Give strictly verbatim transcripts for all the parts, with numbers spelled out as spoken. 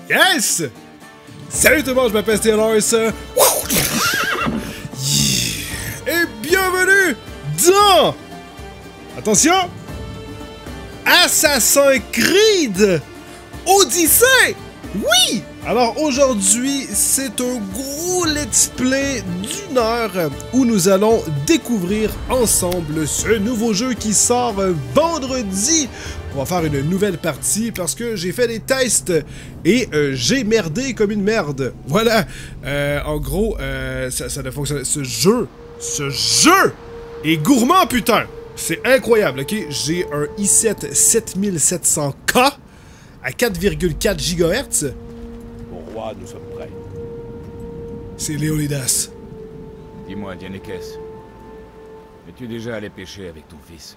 Yes! Salut tout le monde, je m'appelle Taylor. Yeah. Et bienvenue dans... Attention! Assassin's Creed Odyssey! Oui! Alors aujourd'hui, c'est un gros let's play d'une heure où nous allons découvrir ensemble ce nouveau jeu qui sort vendredi. On va faire une nouvelle partie parce que j'ai fait des tests et euh, j'ai merdé comme une merde. Voilà. Euh, en gros, euh, ça, ça ne fonctionne. Ce jeu, ce jeu est gourmand, putain. C'est incroyable, ok? J'ai un i sept sept mille sept cents K à quatre virgule quatre gigahertz. Mon roi, nous sommes prêts. C'est Léonidas. Dis-moi, Dianekes, es-tu déjà allé pêcher avec ton fils?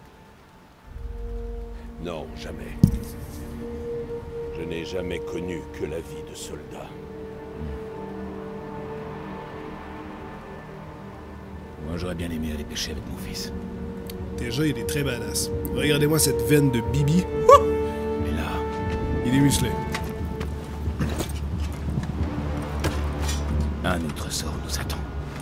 Non, jamais. Je n'ai jamais connu que la vie de soldat. Moi, j'aurais bien aimé aller pêcher avec mon fils. Déjà, il est très badass. Regardez-moi cette veine de Bibi. Mais là... Il est musclé. Un autre sort nous attend.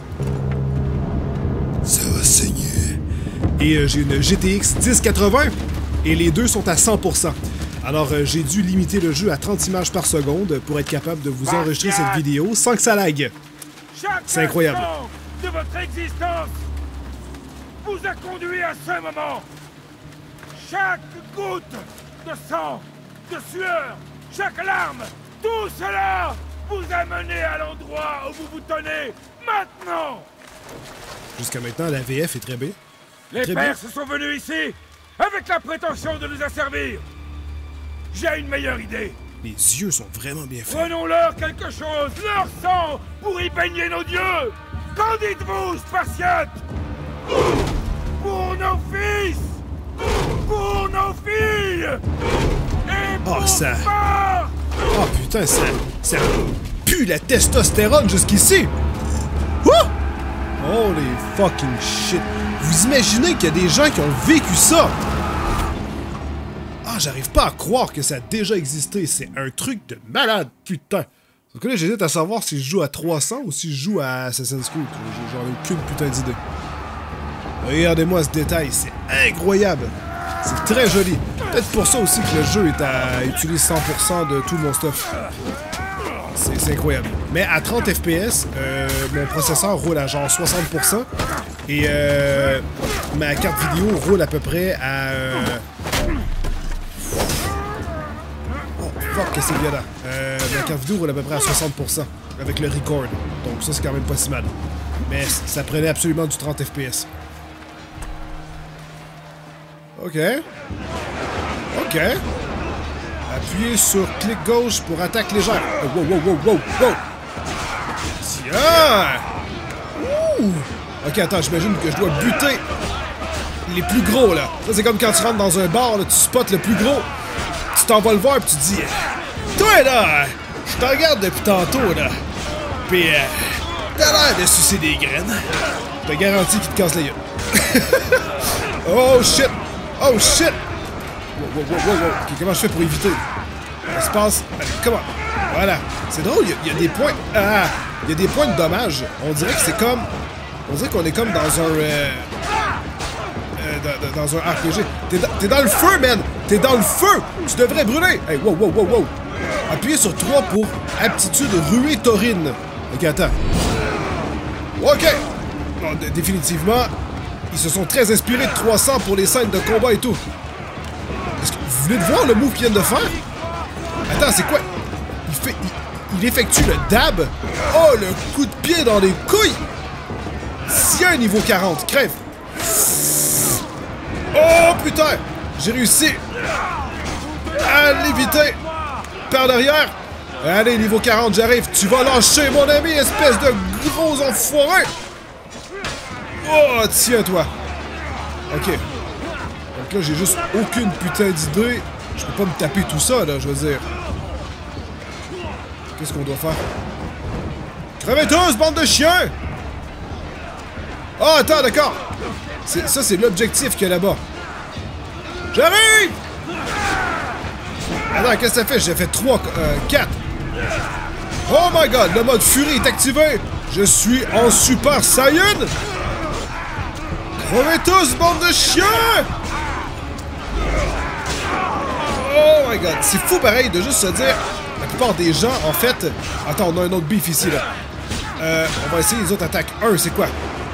Ça va saigner. Et euh, j'ai une G T X dix quatre-vingts. Et les deux sont à cent pour cent. Alors, euh, j'ai dû limiter le jeu à trente images par seconde pour être capable de vous enregistrer cette vidéo sans que ça lag. C'est incroyable. De votre existence vous a conduit à ce moment. Chaque goutte de sang, de sueur, chaque larme, tout cela vous a mené à l'endroit où vous vous tenez maintenant. Jusqu'à maintenant, la V F est très bien. Les très pères bien. se sont venus ici avec la prétention de nous asservir. J'ai une meilleure idée. Les yeux sont vraiment bien faits. Prenons-leur quelque chose, leur sang, pour y baigner nos dieux. Qu'en dites-vous, Spartiates? Pour nos fils, pour nos filles, et Oh, pour ça... Sparte. Oh putain, ça... ça pue la testostérone jusqu'ici! Wouh! Holy fucking shit! Vous imaginez qu'il y a des gens qui ont vécu ça? Ah, j'arrive pas à croire que ça a déjà existé. C'est un truc de malade, putain! Donc là, j'hésite à savoir si je joue à trois cents ou si je joue à Assassin's Creed. J'en ai aucune putain d'idée. Regardez-moi ce détail, c'est incroyable! C'est très joli. Peut-être pour ça aussi que le jeu est à utiliser cent pour cent de tout mon stuff. C'est incroyable. Mais à trente F P S, euh, mon processeur roule à genre soixante pour cent. Et euh, ma carte vidéo roule à peu près à... Euh... Oh, fuck que c'est violent. Euh, ma carte vidéo roule à peu près à soixante pour cent avec le record. Donc ça, c'est quand même pas si mal. Mais ça prenait absolument du trente F P S. Ok. Ok. Appuyez sur clic gauche pour attaque légère. Oh, wow, wow, wow, wow, wow. Tiens! Ouh! Ok, attends, j'imagine que je dois buter les plus gros, là. Ça, c'est comme quand tu rentres dans un bar, là, tu spots le plus gros. Tu t'en vas le voir, puis tu te dis... Toi, là, je te regarde depuis tantôt, là. Puis, euh, t'as l'air de sucer des graines. Je te garantis qu'il te casse les yeux. Oh, shit! Oh shit! Wow, wow, wow, wow, wow. Ok, comment je fais pour éviter? Ça se passe. Allez, comment? Voilà. C'est drôle, il y, y a des points. Ah! Il y a des points de dommage. On dirait que c'est comme. On dirait qu'on est comme dans un. Euh, euh, dans, dans un R P G. T'es dans, t'es dans le feu, man! T'es dans le feu! Tu devrais brûler! Hey, wow, wow, wow, wow! Appuyez sur trois pour aptitude ruée taurine. Ok, attends. Ok! Bon, définitivement. Ils se sont très inspirés de trois cents pour les scènes de combat et tout. Est-ce que vous venez de voir le move qu'ils viennent de faire? Attends, c'est quoi? Il fait... Il, il effectue le dab. Oh, le coup de pied dans les couilles! Tiens, niveau quarante, crève! Oh, putain! J'ai réussi à l'éviter! Par derrière! Allez, niveau quarante, j'arrive! Tu vas lâcher, mon ami, espèce de gros enfoiré! Oh, tiens-toi! Ok. Donc là, j'ai juste aucune putain d'idée. Je peux pas me taper tout ça, là, je veux dire. Qu'est-ce qu'on doit faire? Crevez tous, bande de chiens! Oh, attends, d'accord! Ça, c'est l'objectif qu'il y a là-bas. J'arrive! Attends, qu'est-ce que ça fait? J'ai fait trois, quatre. Oh my god, le mode furie est activé! Je suis en Super Saiyan! Crevez tous, bande de chiens! Oh my god, c'est fou pareil de juste se dire, la plupart des gens, en fait... Attends, on a un autre beef ici, là. Euh, on va essayer les autres attaques. Un, c'est quoi?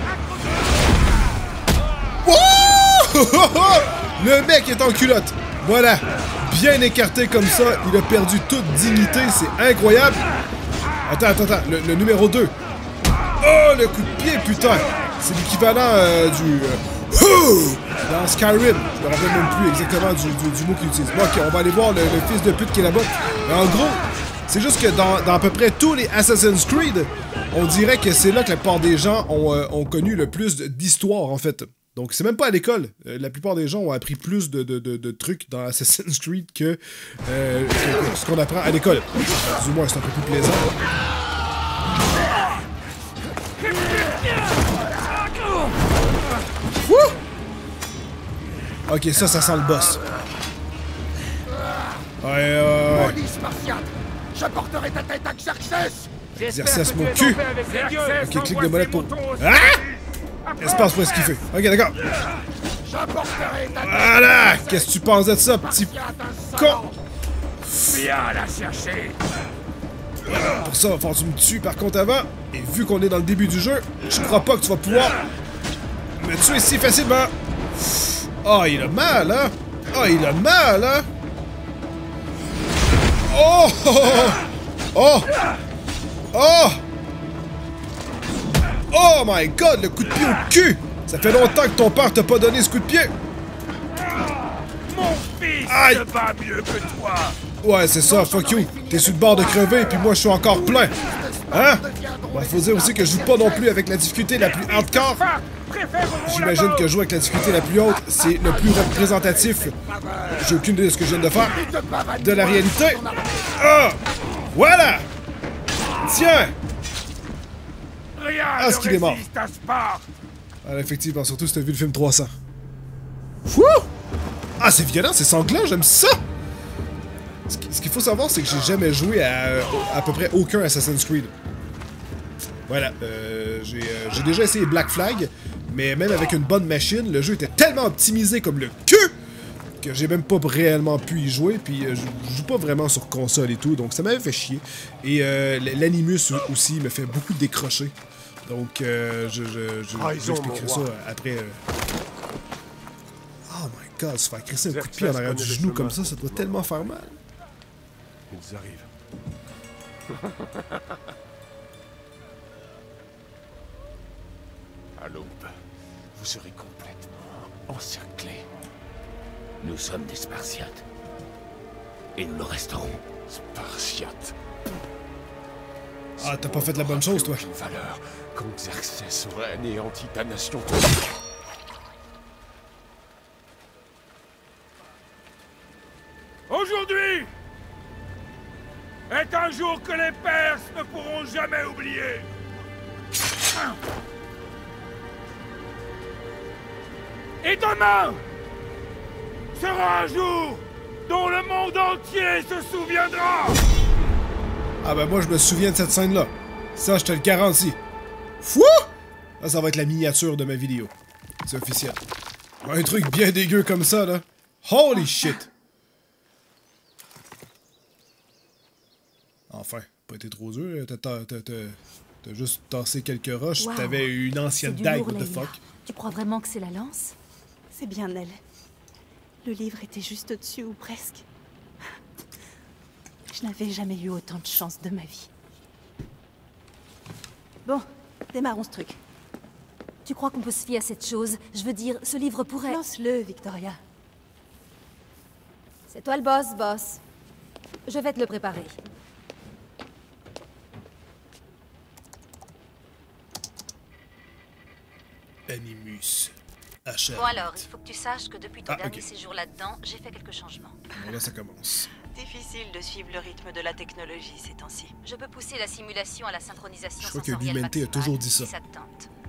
Oh! Le mec est en culotte. Voilà. Bien écarté comme ça, il a perdu toute dignité, c'est incroyable. Attends, attends, attends, le, le numéro deux. Oh, le coup de pied, putain. C'est l'équivalent euh, du... Euh, dans Skyrim. Je me rappelle même plus exactement du, du, du mot qu'il utilise. Bon, ok, on va aller voir le, le fils de pute qui est là-bas. Mais en gros, c'est juste que dans, dans à peu près tous les Assassin's Creed, on dirait que c'est là que la plupart des gens ont, euh, ont connu le plus d'histoire, en fait. Donc, c'est même pas à l'école. Euh, la plupart des gens ont appris plus de, de, de, de trucs dans Assassin's Creed que, euh, que, que ce qu'on apprend à l'école. Du moins, c'est un peu plus plaisant. Wouh! Ok, ça, ça sent le boss. Ouais, ouais, ouais. J'apporterai ta tête à Xerxes! Xerxes, mon cul! Ok, clic de molette pour... Ah! Espace pour esquiver. Ok, d'accord. Voilà! Qu'est-ce que tu penses de ça, petit con? Viens la chercher! Pour ça, il va falloir que tu me tues par contre avant. Et vu qu'on est dans le début du jeu, je crois pas que tu vas pouvoir me tuer si facilement. Oh, il a mal, hein? Oh, il a mal, hein? Oh! Oh! Oh! Oh my god, le coup de pied au cul! Ça fait longtemps que ton père t'a pas donné ce coup de pied! Mon fils Aïe! se bat mieux que toi! Ouais, c'est ça, fuck you. T'es sur le bord de crever, puis moi je suis encore plein. Hein? Bon, faut dire aussi que je joue pas non plus avec la difficulté la plus hardcore. J'imagine que jouer avec la difficulté la plus haute, c'est le plus représentatif. J'ai aucune idée de ce que je viens de faire. De la réalité. Ah! Voilà! Tiens! Ah, ce qu'il est mort. Ah, effectivement, surtout si t'as vu le film trois cents. Wouh! Ah, c'est violent, c'est sanglant, j'aime ça! Ce qu'il faut savoir, c'est que j'ai jamais joué à à peu près aucun Assassin's Creed. Voilà, euh, j'ai euh, déjà essayé Black Flag, mais même avec une bonne machine, le jeu était tellement optimisé comme le cul que j'ai même pas réellement pu y jouer, puis euh, je joue pas vraiment sur console et tout, donc ça m'avait fait chier. Et euh, l'animus aussi me fait beaucoup décrocher. Donc, euh, je, je, je, ah, je expliquerai ça après. Euh... Oh my god, se faire crisser un coup de pied en arrière du genou comme ça, ça doit tellement faire mal. Ils arrivent. À l'aube, vous serez complètement encerclés. Nous sommes des Spartiates. Et nous le resterons. Spartiates. Ah, t'as pas fait la bonne chose, toi. Aucune valeur quand Xerxes aurait anéanti ta nation. Aujourd'hui est un jour que les Perses ne pourront jamais oublier. Et demain sera un jour dont le monde entier se souviendra. Ah ben moi je me souviens de cette scène-là. Ça, je te le garantis. Fou! Là, ça va être la miniature de ma vidéo. C'est officiel. Un truc bien dégueu comme ça, là. Holy shit! Enfin, pas été trop dur. T'as juste tassé quelques roches. Wow. T'avais une ancienne dague, what the Layla. fuck. Tu crois vraiment que c'est la lance? C'est bien elle. Le livre était juste au-dessus, ou presque. Je n'avais jamais eu autant de chance de ma vie. Bon, démarrons ce truc. Tu crois qu'on peut se fier à cette chose? Je veux dire, ce livre pourrait... Lance-le, Victoria. C'est toi le boss, boss. Je vais te le préparer. Animus. Achat. Bon alors, il faut que tu saches que depuis ton Ah, dernier ok. séjour là-dedans, j'ai fait quelques changements. Bon, là, ça commence. Difficile de suivre le rythme de la technologie ces temps-ci. Je peux pousser la simulation à la synchronisation Je crois que sensorielle Humanité a maximale, toujours dit ça. si ça te tente.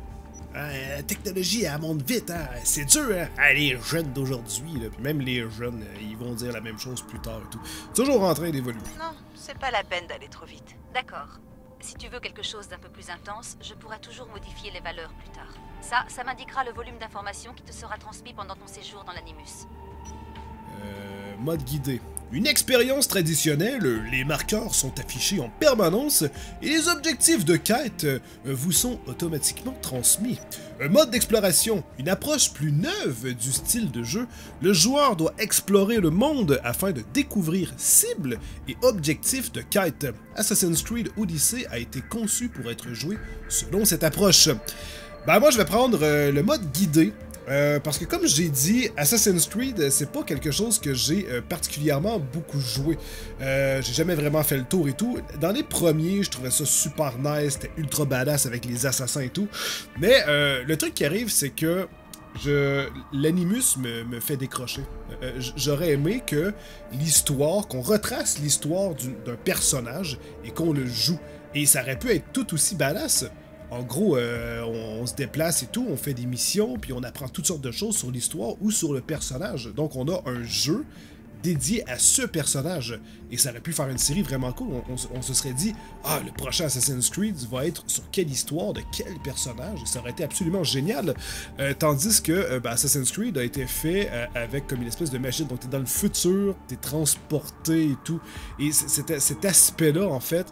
Hein, la technologie, elle monte vite, hein. C'est dur, hein. Ah, les jeunes d'aujourd'hui, là, puis même les jeunes, ils vont dire la même chose plus tard et tout. Toujours en train d'évoluer. Non, c'est pas la peine d'aller trop vite. D'accord. Si tu veux quelque chose d'un peu plus intense, je pourrai toujours modifier les valeurs plus tard. Ça, ça m'indiquera le volume d'informations qui te sera transmis pendant ton séjour dans l'Animus. Euh, mode guidé. Une expérience traditionnelle, les marqueurs sont affichés en permanence et les objectifs de quête euh, vous sont automatiquement transmis. Un mode d'exploration, une approche plus neuve du style de jeu, le joueur doit explorer le monde afin de découvrir cibles et objectifs de quête. Assassin's Creed Odyssey a été conçu pour être joué selon cette approche. Ben moi je vais prendre euh, le mode guidé. Euh, parce que comme j'ai dit, Assassin's Creed, c'est pas quelque chose que j'ai euh, particulièrement beaucoup joué. Euh, j'ai jamais vraiment fait le tour et tout. Dans les premiers, je trouvais ça super nice, c'était ultra badass avec les assassins et tout. Mais euh, le truc qui arrive, c'est que je l'Animus me, me fait décrocher. Euh, J'aurais aimé que l'histoire, qu'on retrace l'histoire d'un personnage et qu'on le joue. Et ça aurait pu être tout aussi badass. En gros, euh, on, on se déplace et tout, on fait des missions, puis on apprend toutes sortes de choses sur l'histoire ou sur le personnage. Donc on a un jeu dédié à ce personnage. Et ça aurait pu faire une série vraiment cool. On, on, on se serait dit, ah, le prochain Assassin's Creed va être sur quelle histoire, de quel personnage. Ça aurait été absolument génial. Euh, tandis que euh, ben, Assassin's Creed a été fait euh, avec comme une espèce de machine. Donc t'es dans le futur, t'es transporté et tout. Et cet, cet aspect-là, en fait...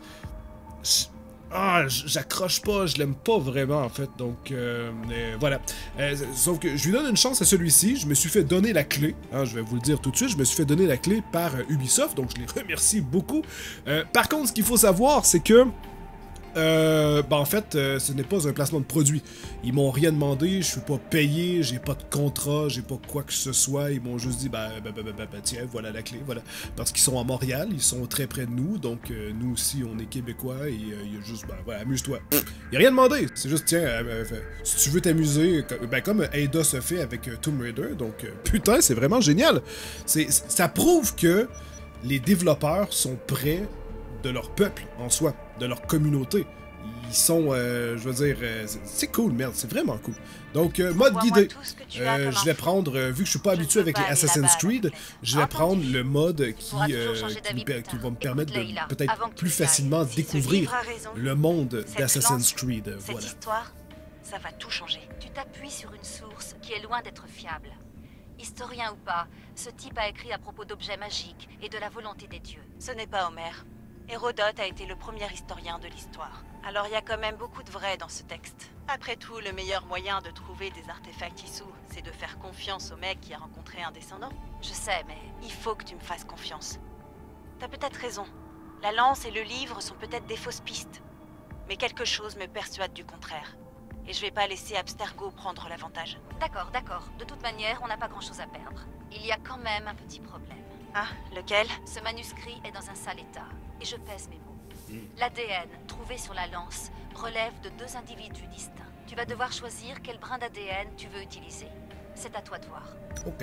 Ah, j'accroche pas, je l'aime pas vraiment en fait, donc euh, euh, voilà. Euh, sauf que je lui donne une chance à celui-ci, je me suis fait donner la clé, hein, je vais vous le dire tout de suite, je me suis fait donner la clé par euh, Ubisoft, donc je les remercie beaucoup. Euh, par contre, ce qu'il faut savoir, c'est que Euh, ben en fait, euh, ce n'est pas un placement de produit. Ils m'ont rien demandé, je suis pas payé, j'ai pas de contrat, j'ai pas quoi que ce soit. Ils m'ont juste dit, ben, ben, ben, ben, ben tiens, voilà la clé, voilà. Parce qu'ils sont à Montréal, ils sont très près de nous, donc euh, nous aussi, on est québécois, et euh, il y a juste, ben voilà, amuse-toi. Il a rien demandé, c'est juste, tiens, euh, euh, si tu veux t'amuser, ben comme Ada se fait avec euh, Tomb Raider, donc euh, putain, c'est vraiment génial. C'est, ça prouve que les développeurs sont près de leur peuple en soi, de leur communauté. Ils sont, euh, je veux dire, euh, c'est cool, merde, c'est vraiment cool. Donc, euh, mode guidé. Euh, je vais prendre, euh, vu que je suis pas habitué avec les Assassin's Creed, je vais prendre le mode qui, euh, qui, me, qui va me permettre de peut-être plus facilement découvrir le monde d'Assassin's Creed. Voilà. Cette histoire, ça va tout changer. Tu t'appuies sur une source qui est loin d'être fiable. Historien ou pas, ce type a écrit à propos d'objets magiques et de la volonté des dieux. Ce n'est pas Homère. Hérodote a été le premier historien de l'histoire. Alors il y a quand même beaucoup de vrai dans ce texte. Après tout, le meilleur moyen de trouver des artefacts Issou, c'est de faire confiance au mec qui a rencontré un descendant. Je sais, mais... Il faut que tu me fasses confiance. T'as peut-être raison. La lance et le livre sont peut-être des fausses pistes. Mais quelque chose me persuade du contraire. Et je vais pas laisser Abstergo prendre l'avantage. D'accord, d'accord. De toute manière, on n'a pas grand-chose à perdre. Il y a quand même un petit problème. Ah, lequel? Ce manuscrit est dans un sale état, et je pèse mes mots. Mm. L'A D N trouvé sur la lance relève de deux individus distincts. Tu vas devoir choisir quel brin d'A D N tu veux utiliser. C'est à toi de voir. Ok.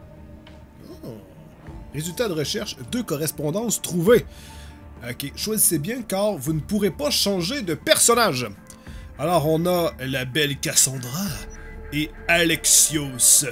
Oh. Résultat de recherche, deux correspondances trouvées. Ok, choisissez bien car vous ne pourrez pas changer de personnage. Alors on a la belle Cassandra et Alexios.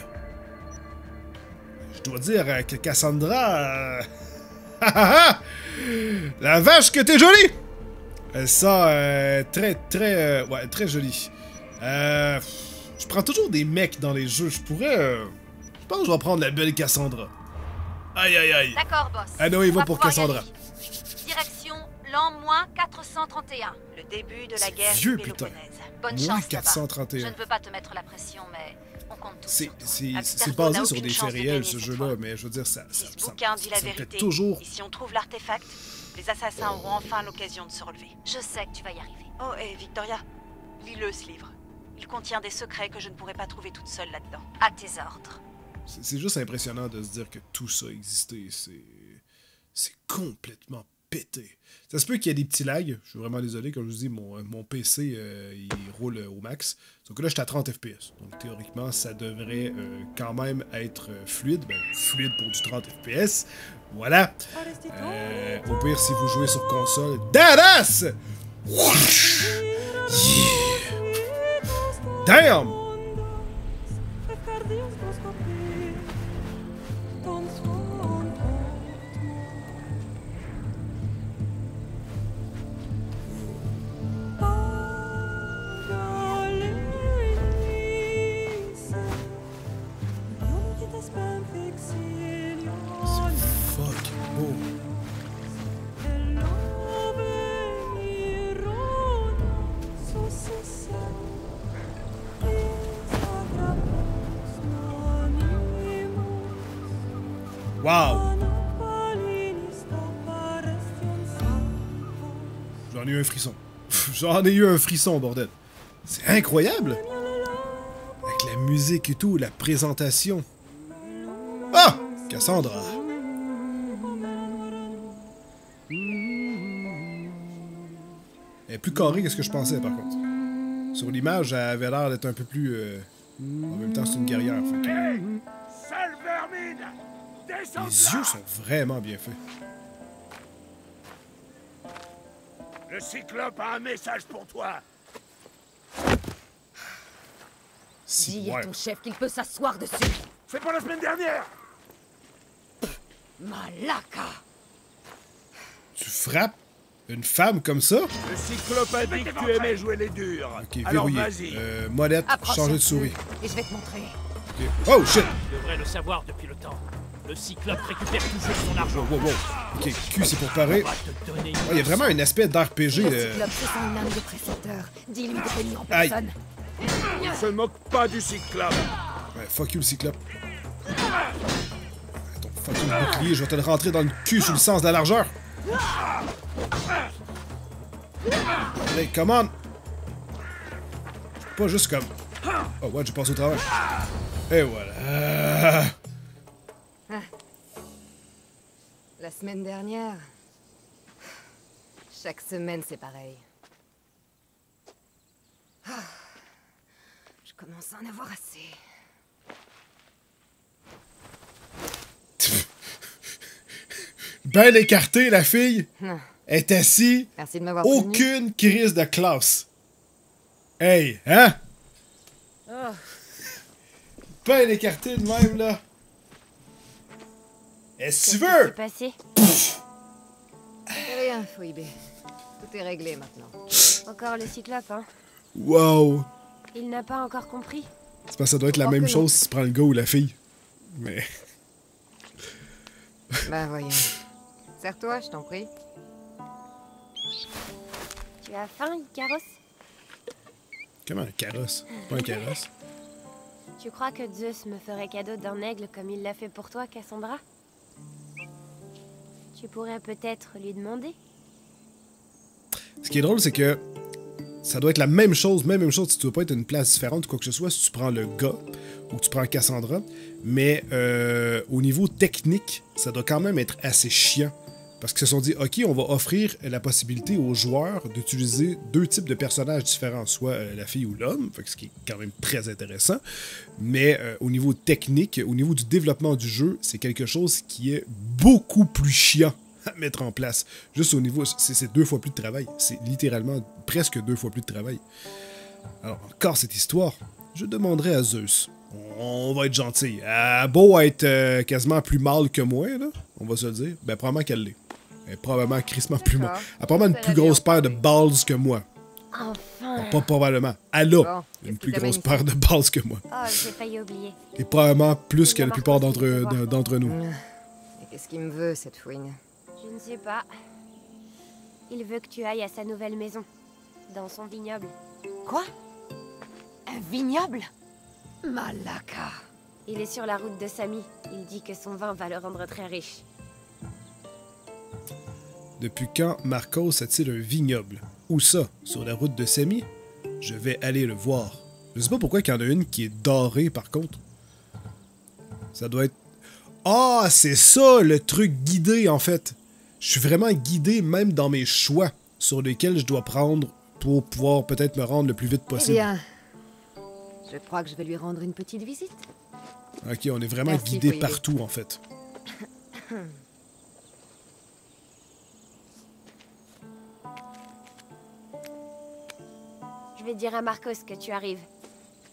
Je dois dire que Cassandra... Euh... la vache que t'es jolie! Ça, euh, très, très... Euh, ouais, très jolie. Euh... Je prends toujours des mecs dans les jeux. Je pourrais... Euh... Je pense que je vais prendre la belle Cassandra. Aïe, aïe, aïe. D'accord, boss. Ah non, il va pour Cassandra. Direction l'an moins quatre cent trente et un. Le début de la guerre vieux, péloponnèse. Bonne moins chance, quatre cent trente et un. Je ne veux pas te mettre la pression, mais... C'est basé sur des faits réels, ce jeu-là, mais je veux dire, ça, ça, si ce bouquin dit la vérité, toujours... et si on trouve l'artefact, les assassins auront enfin l'occasion de se relever. Je sais que tu vas y arriver. Oh, et Victoria, lis-le ce livre. Il contient des secrets que je ne pourrais pas trouver toute seule là-dedans. À tes ordres. C'est juste impressionnant de se dire que tout ça existait. C'est... C'est complètement pété. Ça se peut qu'il y ait des petits lags. Je suis vraiment désolé. Comme je vous dis, mon, mon P C, euh, il roule au max. Sauf que là, j'étais à trente F P S. Donc, théoriquement, ça devrait euh, quand même être euh, fluide. Ben, fluide pour du trente F P S. Voilà. Euh, au pire, si vous jouez sur console, Dadass! Yeah! Damn! Wow! J'en ai eu un frisson. J'en ai eu un frisson, bordel. C'est incroyable! Avec la musique et tout, la présentation. Ah! Cassandra! Elle est plus carrée que ce que je pensais, par contre. Sur l'image, elle avait l'air d'être un peu plus... Euh... En même temps, c'est une guerrière. Fait que... Hey, sale vermine! Descends Les yeux sont vraiment bien faits. Le Cyclope a un message pour toi. Si, Dis à ouais. ton chef qu'il peut s'asseoir dessus. C'est pas la semaine dernière. Malaka! Tu frappes une femme comme ça? Le Cyclope a dit que tu aimais jouer les durs. Ok, Alors verrouillé. vas-y. Euh, molette, Approche changer un de souris. peu, Et je vais te montrer. Ok. Oh shit! Tu devrais le savoir depuis le temps. Le Cyclope récupère toujours son argent. Wow, wow, wow. Ok, Q, c'est pour parer. On va te donner une Oh, il y a vraiment un aspect d'R P G. Le Euh... Cyclope se sent une âme de précepteur. Dis-lui de venir en Aïe. personne. Il se moque pas du Cyclope. Ouais, fuck you, le Cyclope. Ton fucking bouclier, je vais te le rentrer dans le cul sous le sens de la largeur. Allez, come on! Pas juste comme... Oh, ouais, j'ai passé au travail. Et voilà. La semaine dernière... Chaque semaine, c'est pareil. Ah. Je commence à en avoir assez. Ben écartée, la fille. Non. Est assise. Merci de m'avoir prévenu. Aucune crise de classe. Hey, hein? Oh. Ben écartée de même, là. Est-ce que tu veux? Passé. Rien, Phoebe. Tout est réglé maintenant. Encore le Cyclope, hein. Wow. Il n'a pas encore compris. C'est parce que ça doit être la Encore même que non. chose si tu prends le gars ou la fille. Mais... Bah voyons. Serre-toi, je t'en prie. Tu as faim, Icaros? Comment un carrosse? Pas un carrosse. Tu crois que Zeus me ferait cadeau d'un aigle comme il l'a fait pour toi, Cassandra? Tu pourrais peut-être lui demander? Ce qui est drôle, c'est que ça doit être la même chose, même, même chose si tu dois pas être une place différente ou quoi que ce soit, si tu prends le gars ou tu prends Cassandra. Mais euh, au niveau technique, ça doit quand même être assez chiant. Parce qu'ils se sont dit, OK, on va offrir la possibilité aux joueurs d'utiliser deux types de personnages différents, soit euh, la fille ou l'homme, ce qui est quand même très intéressant. Mais euh, au niveau technique, au niveau du développement du jeu, c'est quelque chose qui est beaucoup plus chiant à mettre en place. Juste au niveau, c'est deux fois plus de travail. C'est littéralement presque deux fois plus de travail. Alors, encore cette histoire, je demanderai à Zeus. On va être gentil. Elle a beau être euh, quasiment plus mâle que moi, là, on va se le dire, ben probablement qu'elle l'est. Elle est probablement crissement plus mâle. Elle a probablement une plus grosse paire de balls que moi. Enfin! Pas probablement. Elle a Bon, une qu'est-ce plus qui grosse t'amène paire de balls que moi. Oh, j'ai failli oublier. Et probablement plus que la Marcos plupart qui d'entre veut voir. d'entre nous. Et qu'est-ce qu'il me veut, cette fouine? Je ne sais pas. Il veut que tu ailles à sa nouvelle maison. Dans son vignoble. Quoi? Un vignoble? Malaka! Il est sur la route de Samy. Il dit que son vin va le rendre très riche. Depuis quand Marcos a-t-il un vignoble? Où ça? Sur la route de Samy? Je vais aller le voir. Je sais pas pourquoi il y en a une qui est dorée, par contre. Ça doit être... Ah, c'est ça, le truc guidé, en fait. Je suis vraiment guidé, même dans mes choix, sur lesquels je dois prendre pour pouvoir peut-être me rendre le plus vite Eh possible. bien, je crois que je vais lui rendre une petite visite. Ok, on est vraiment Merci, guidé Phoebe. partout, en fait. Je vais dire à Marcos que tu arrives.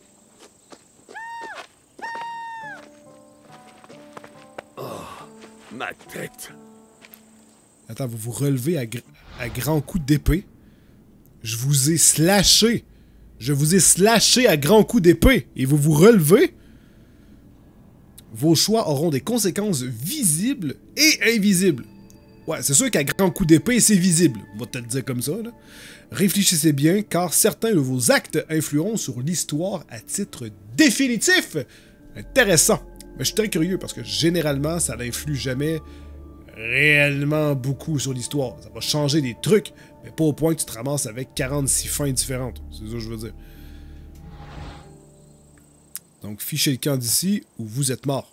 Ma tête. Attends, vous vous relevez à, gr à grands coups d'épée. Je vous ai slashé. Je vous ai slashé à grands coups d'épée. Et vous vous relevez. Vos choix auront des conséquences visibles et invisibles. Ouais, c'est sûr qu'à grands coups d'épée, c'est visible. On va te le dire comme ça, là. Réfléchissez bien, car certains de vos actes influeront sur l'histoire à titre définitif. Intéressant. Mais je suis très curieux, parce que généralement, ça n'influe jamais réellement beaucoup sur l'histoire. Ça va changer des trucs, mais pas au point que tu te ramasses avec quarante-six fins différentes. C'est ça que je veux dire. Donc, fichez le camp d'ici, ou vous êtes mort.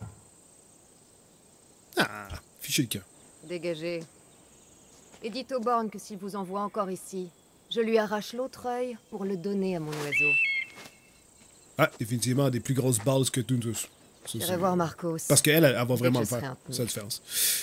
Ah, fichez le camp. Dégagez. Et dites au Born que s'il vous envoie encore ici, je lui arrache l'autre œil pour le donner à mon oiseau. Ah, définitivement, des plus grosses balles que nous tous. J'irai voir Marcos. Parce qu'elle, elle, elle va vraiment le faire. C'est la différence.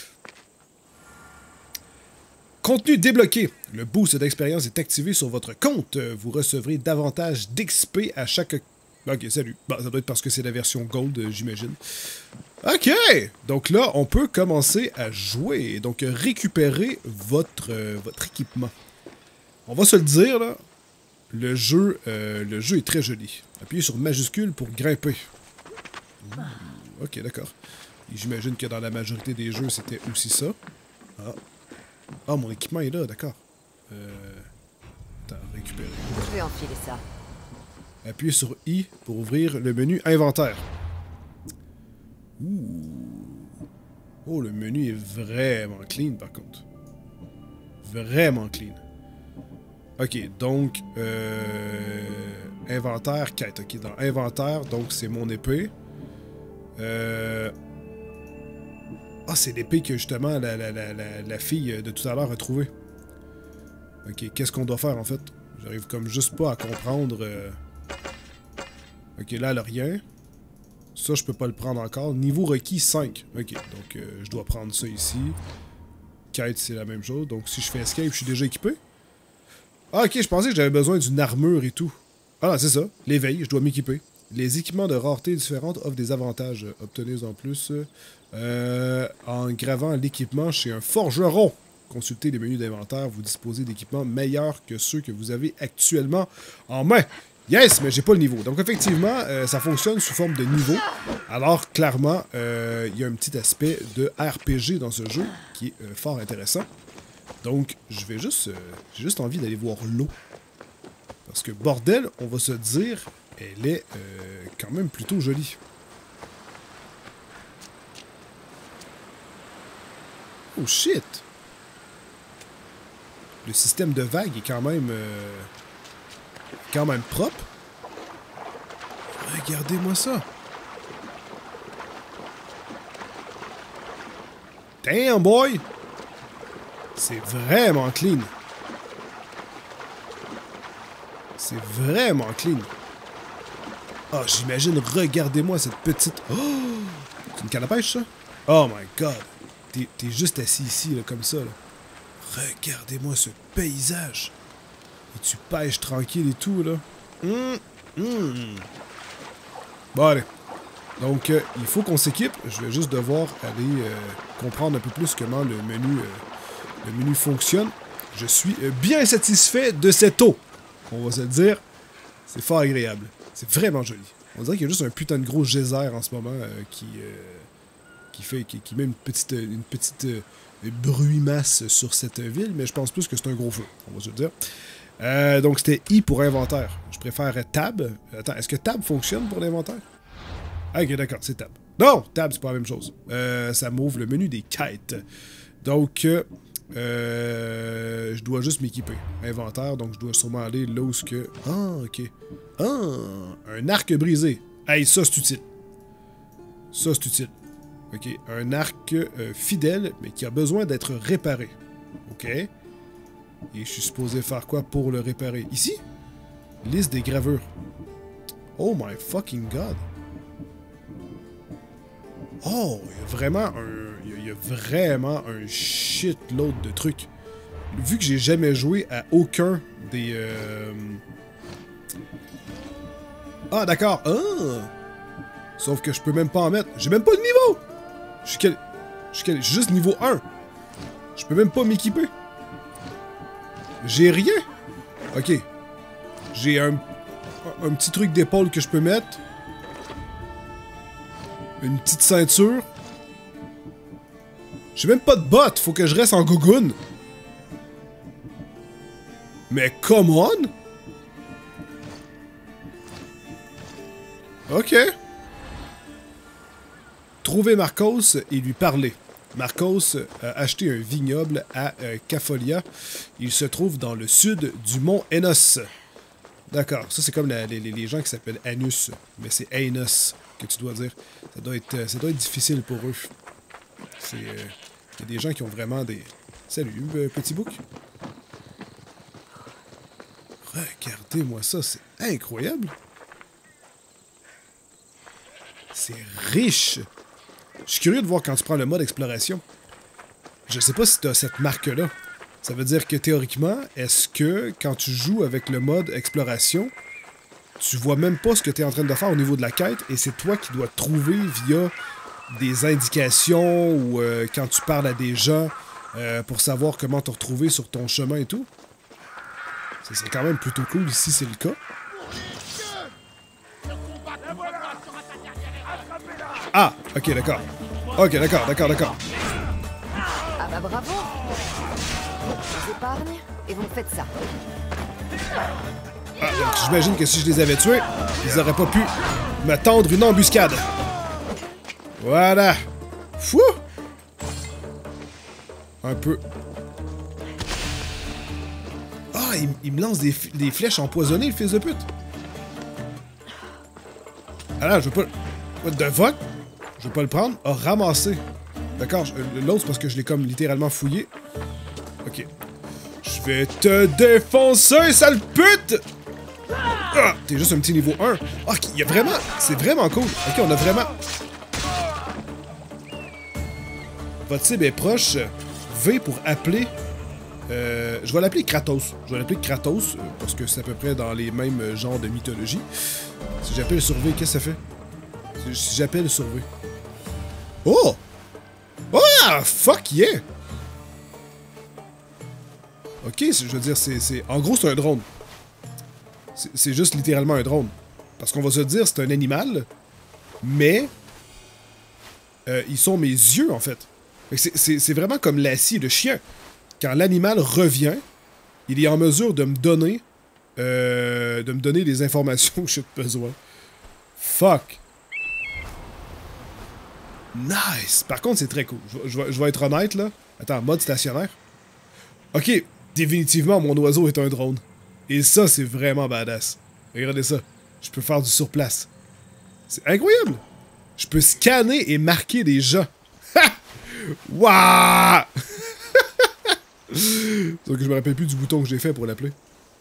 Contenu débloqué. Le boost d'expérience est activé sur votre compte. Vous recevrez davantage d'X P à chaque... Ok, salut. Bon, ça doit être parce que c'est la version Gold, j'imagine. Ok! Donc là, on peut commencer à jouer. Donc, récupérer votre, euh, votre équipement. On va se le dire, là. Le jeu, euh, le jeu est très joli. Appuyez sur majuscule pour grimper. Ouh, ok, d'accord. J'imagine que dans la majorité des jeux, c'était aussi ça. Ah. Ah, mon équipement est là, d'accord. Euh... Attends, récupérer. Je vais enfiler ça. Appuyez sur I pour ouvrir le menu inventaire. Ouh. Oh, le menu est vraiment clean, par contre. Vraiment clean. Ok, donc... Euh... Inventaire, quête. Ok, dans inventaire, donc c'est mon épée. Euh... Ah, c'est l'épée que justement la, la, la, la, la fille de tout à l'heure a trouvée. Ok, qu'est-ce qu'on doit faire en fait? J'arrive comme juste pas à comprendre. Euh... Ok, là elle a rien. Ça, je peux pas le prendre encore. Niveau requis cinq. Ok, donc euh, je dois prendre ça ici. Quête, c'est la même chose. Donc si je fais escape, je suis déjà équipé. Ah, ok, je pensais que j'avais besoin d'une armure et tout. Ah, c'est ça. L'éveil, je dois m'équiper. Les équipements de rareté différentes offrent des avantages. Obtenez en plus euh, en gravant l'équipement chez un forgeron. Consultez les menus d'inventaire. Vous disposez d'équipements meilleurs que ceux que vous avez actuellement en main. Yes, mais j'ai pas le niveau. Donc effectivement, euh, ça fonctionne sous forme de niveau. Alors clairement, il euh, y a un petit aspect de R P G dans ce jeu qui est euh, fort intéressant. Donc je vais juste, euh, j'ai juste envie d'aller voir l'eau. Parce que bordel, on va se dire, elle est euh, quand même plutôt jolie. Oh shit! Le système de vague est quand même... Euh, quand même propre. Regardez-moi ça. Damn, boy! C'est vraiment clean. C'est vraiment clean. Ah, oh, j'imagine, regardez-moi cette petite... Oh! C'est une canne à pêche, ça? Oh my god! T'es t'es juste assis ici, là, comme ça, là. Regardez-moi ce paysage! Et tu pêches tranquille et tout, là. Hum, hum. Bon, allez. Donc, euh, il faut qu'on s'équipe. Je vais juste devoir aller euh, comprendre un peu plus comment le menu, euh, le menu fonctionne. Je suis euh, bien satisfait de cette eau. On va se le dire. C'est fort agréable. C'est vraiment joli. On dirait qu'il y a juste un putain de gros geyser en ce moment euh, qui, euh, qui fait qui, qui met une petite, une petite euh, bruit-masse sur cette ville, mais je pense plus que c'est un gros feu. On va se le dire. Euh, donc, c'était I pour inventaire. Je préfère Tab. Attends, est-ce que Tab fonctionne pour l'inventaire? Ah, ok, d'accord, c'est Tab. Non, Tab, c'est pas la même chose. Euh, ça m'ouvre le menu des quêtes. Donc, euh, je dois juste m'équiper. Inventaire, donc je dois sûrement aller là où ce que... Ah, ok. Ah, un arc brisé. Hey, ça, c'est utile. Ça, c'est utile. Ok, un arc euh, fidèle, mais qui a besoin d'être réparé. Ok. Et je suis supposé faire quoi pour le réparer? Ici? Liste des gravures. Oh my fucking god. Oh, il y a vraiment un... Il y a vraiment un shitload de trucs. Vu que j'ai jamais joué à aucun des... Euh... Ah, d'accord. Ah! Sauf que je peux même pas en mettre. J'ai même pas de niveau! Je suis quel... Je suis quel- je suis juste niveau un. Je peux même pas m'équiper. J'ai rien. Ok. J'ai un, un petit truc d'épaule que je peux mettre. Une petite ceinture. J'ai même pas de bottes. Faut que je reste en gougoune. Mais come on! Ok. Trouver Marcos et lui parler. Marcos a acheté un vignoble à euh, Cafolia. Il se trouve dans le sud du mont Enos. D'accord, ça c'est comme la, les, les gens qui s'appellent Anus, mais c'est Enos que tu dois dire. Ça doit être, ça doit être difficile pour eux. C'est, il euh, y a des gens qui ont vraiment des... Salut, euh, petit bouc. Regardez-moi ça, c'est incroyable. C'est riche. Je suis curieux de voir quand tu prends le mode exploration. Je sais pas si tu as cette marque-là. Ça veut dire que théoriquement, est-ce que quand tu joues avec le mode exploration, tu vois même pas ce que tu es en train de faire au niveau de la quête et c'est toi qui dois trouver via des indications ou euh, quand tu parles à des gens euh, pour savoir comment te retrouver sur ton chemin et tout? Ça serait quand même plutôt cool ici, c'est le cas. Ah, ok, d'accord. Ok, d'accord, d'accord, d'accord. Ah bah bravo. Je vous épargne et vous me faites ça. Ah, j'imagine que si je les avais tués, ils auraient pas pu me tendre une embuscade. Voilà. Fou! Un peu. Ah, il, il me lance des, des flèches empoisonnées, le fils de pute. Ah là, je veux pas... What the fuck? Je veux pas le prendre. Ah, ramasser. D'accord, l'autre, c'est parce que je l'ai comme littéralement fouillé. Ok. Je vais te défoncer, sale pute! Ah, t'es juste un petit niveau un. Ah, il y a vraiment... C'est vraiment cool. Ok, on a vraiment... Votre cible est proche. V pour appeler... Euh, je vais l'appeler Kratos. Je vais l'appeler Kratos, euh, parce que c'est à peu près dans les mêmes euh, genres de mythologie. Si j'appelle sur V, qu'est-ce que ça fait? Si, si j'appelle sur V. Oh! Ah! Fuck yeah! Ok, je veux dire, c'est... En gros, c'est un drone. C'est juste littéralement un drone. Parce qu'on va se dire, c'est un animal, mais... Euh, ils sont mes yeux, en fait. C'est vraiment comme Lassie, le chien. Quand l'animal revient, il est en mesure de me donner... Euh, de me donner les informations que j'ai besoin. Fuck! Nice! Par contre, c'est très cool. Je, je, je vais être honnête, là. Attends, mode stationnaire. Ok, définitivement, mon oiseau est un drone. Et ça, c'est vraiment badass. Regardez ça. Je peux faire du surplace. C'est incroyable! Je peux scanner et marquer des gens. Ha! Waouh! Sauf que je me rappelle plus du bouton que j'ai fait pour l'appeler.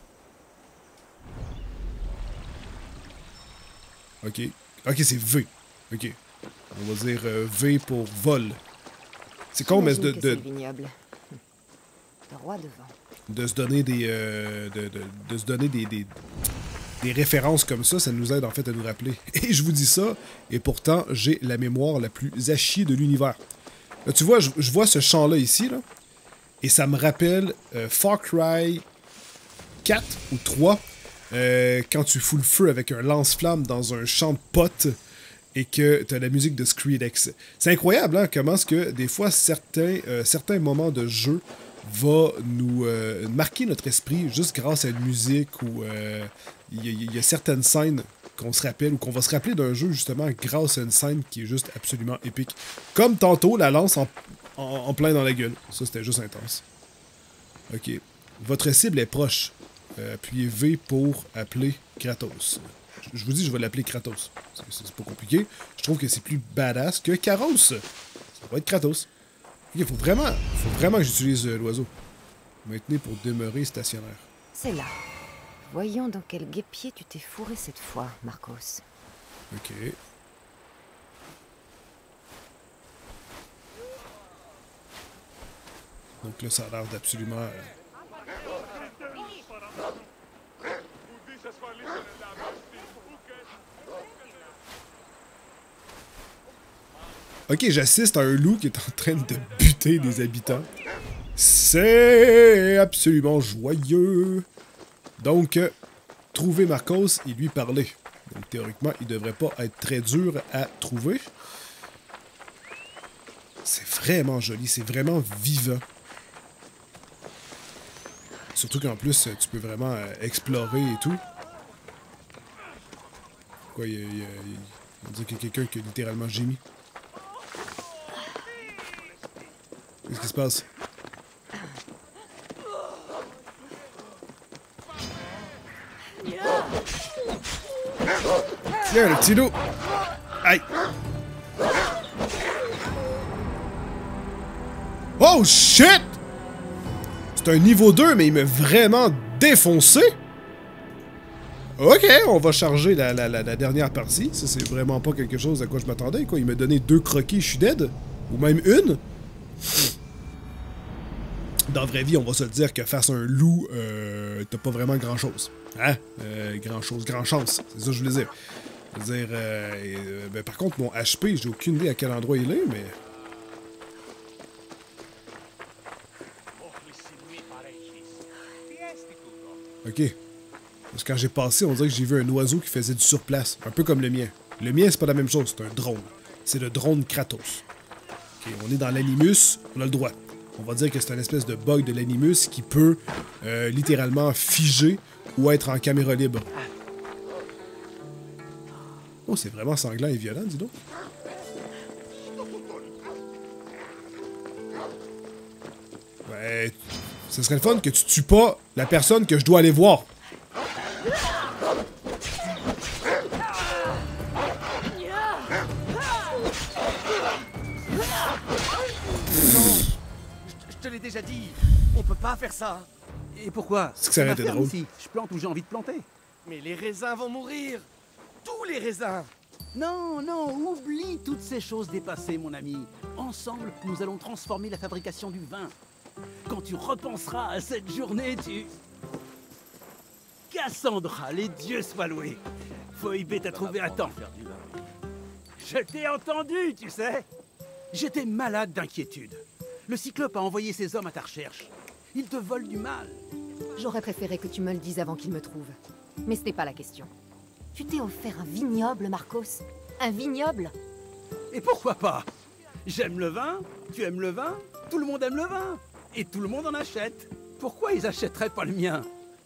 Ok. Ok, c'est V. Ok. On va dire euh, V pour vol. C'est con, mais de... de... Droit devant. De se donner des... Euh, de, de, de se donner des, des... des références comme ça, ça nous aide en fait à nous rappeler. Et je vous dis ça, et pourtant, j'ai la mémoire la plus à chier de l'univers. Là, tu vois, je, je vois ce champ-là ici, là, et ça me rappelle euh, Far Cry quatre ou trois, euh, quand tu fous le feu avec un lance-flamme dans un champ de potes, et que tu as la musique de Skrillex. C'est incroyable, hein, comment est-ce que des fois, certains, euh, certains moments de jeu va nous euh, marquer notre esprit juste grâce à une musique ou euh, il y, y a certaines scènes qu'on se rappelle ou qu'on va se rappeler d'un jeu justement grâce à une scène qui est juste absolument épique. Comme tantôt, la lance en, en, en plein dans la gueule. Ça, c'était juste intense. Ok. Votre cible est proche. Euh, appuyez V pour appeler Kratos. Je, je vous dis, je vais l'appeler Kratos. C'est pas compliqué. Je trouve que c'est plus badass que Karos. Ça va être Kratos. Il faut vraiment, faut vraiment que j'utilise euh, l'oiseau. Maintenez pour demeurer stationnaire. C'est là. Voyons dans quel guêpier tu t'es fourré cette fois, Marcos. Ok. Donc là, ça a l'air d'absolument... Euh... Ok, j'assiste à un loup qui est en train de buter des habitants. C'est absolument joyeux. Donc, euh, trouver Marcos et lui parler. Donc, théoriquement, il devrait pas être très dur à trouver. C'est vraiment joli, c'est vraiment vivant. Surtout qu'en plus, tu peux vraiment euh, explorer et tout. Quoi, il y a... Il y a, il y a on dirait qu'il y a quelqu'un qui a littéralement gémi. Qu'est-ce qui se passe? Tiens, le petit loup! Aïe! Oh shit! C'est un niveau deux, mais il m'a vraiment défoncé! Ok, on va charger la, la, la, la dernière partie. Ça, c'est vraiment pas quelque chose à quoi je m'attendais. Quoi, il m'a donné deux croquis, je suis dead. Ou même une. Dans la vraie vie, on va se le dire que face à un loup, euh, t'as pas vraiment grand-chose. Hein? Euh, grand-chose, grand-chance. C'est ça que je voulais dire. Je veux dire, euh, euh, ben, par contre, mon H P, j'ai aucune idée à quel endroit il est, mais... Ok. Parce que quand j'ai passé, on dirait que j'ai vu un oiseau qui faisait du surplace. Un peu comme le mien. Le mien, c'est pas la même chose, c'est un drone. C'est le drone Kratos. Ok, on est dans l'animus, on a le droit. On va dire que c'est une espèce de bug de l'animus qui peut euh, littéralement figer ou être en caméra libre. Oh, c'est vraiment sanglant et violent, dis donc. Ouais, ce serait le fun que tu tues pas la personne que je dois aller voir. Je te l'ai déjà dit, on peut pas faire ça. Et pourquoi? C'est que ça aurait été drôle. Ici. Je plante où j'ai envie de planter. Mais les raisins vont mourir. Tous les raisins. Non, non, oublie toutes ces choses dépassées, mon ami. Ensemble, nous allons transformer la fabrication du vin. Quand tu repenseras à cette journée, tu... Cassandra, les dieux soient loués. Phoebe t'a trouvé à temps. Je t'ai entendu, tu sais. J'étais malade d'inquiétude. Le Cyclope a envoyé ses hommes à ta recherche. Ils te volent du mal. J'aurais préféré que tu me le dises avant qu'il me trouve. Mais ce n'est pas la question. Tu t'es offert un vignoble, Marcos? Un vignoble? Et pourquoi pas? J'aime le vin, tu aimes le vin, tout le monde aime le vin. Et tout le monde en achète. Pourquoi ils achèteraient pas le mien?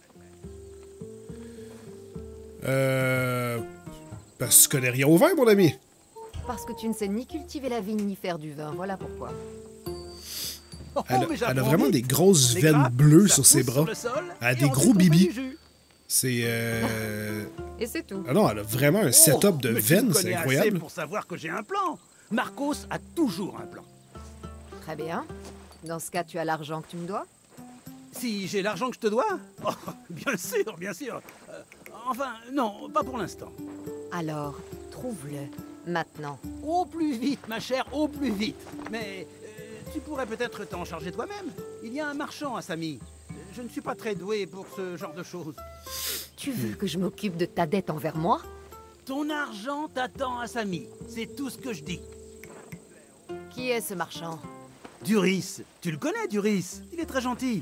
Euh... Parce que je connais rien au vin, mon ami. Parce que tu ne sais ni cultiver la vigne ni faire du vin, voilà pourquoi. Oh, Elle, mais elle a j'apprends vraiment vite. des grosses Les veines grappes, bleues ça sur ses pousse bras. sur le sol, Elle a et des ensuite gros on fait bibis. du jus. C'est... Euh... Et c'est tout. Ah non, elle a vraiment un setup Oh, de mais tu veines, me c'est connais incroyable. assez pour savoir que j'ai un plan. Marcos a toujours un plan. Très bien. Dans ce cas, tu as l'argent que tu me dois? Si j'ai l'argent que je te dois? Oh, bien sûr, bien sûr. Euh, enfin, non, pas pour l'instant. Alors, trouve-le. Maintenant. Au plus vite, ma chère, au plus vite. Mais euh, tu pourrais peut-être t'en charger toi-même. Il y a un marchand à Samy. Je ne suis pas très doué pour ce genre de choses. Tu veux que je m'occupe de ta dette envers moi? Ton argent t'attend à Samy. C'est tout ce que je dis. Qui est ce marchand? Duris. Tu le connais, Duris? Il est très gentil.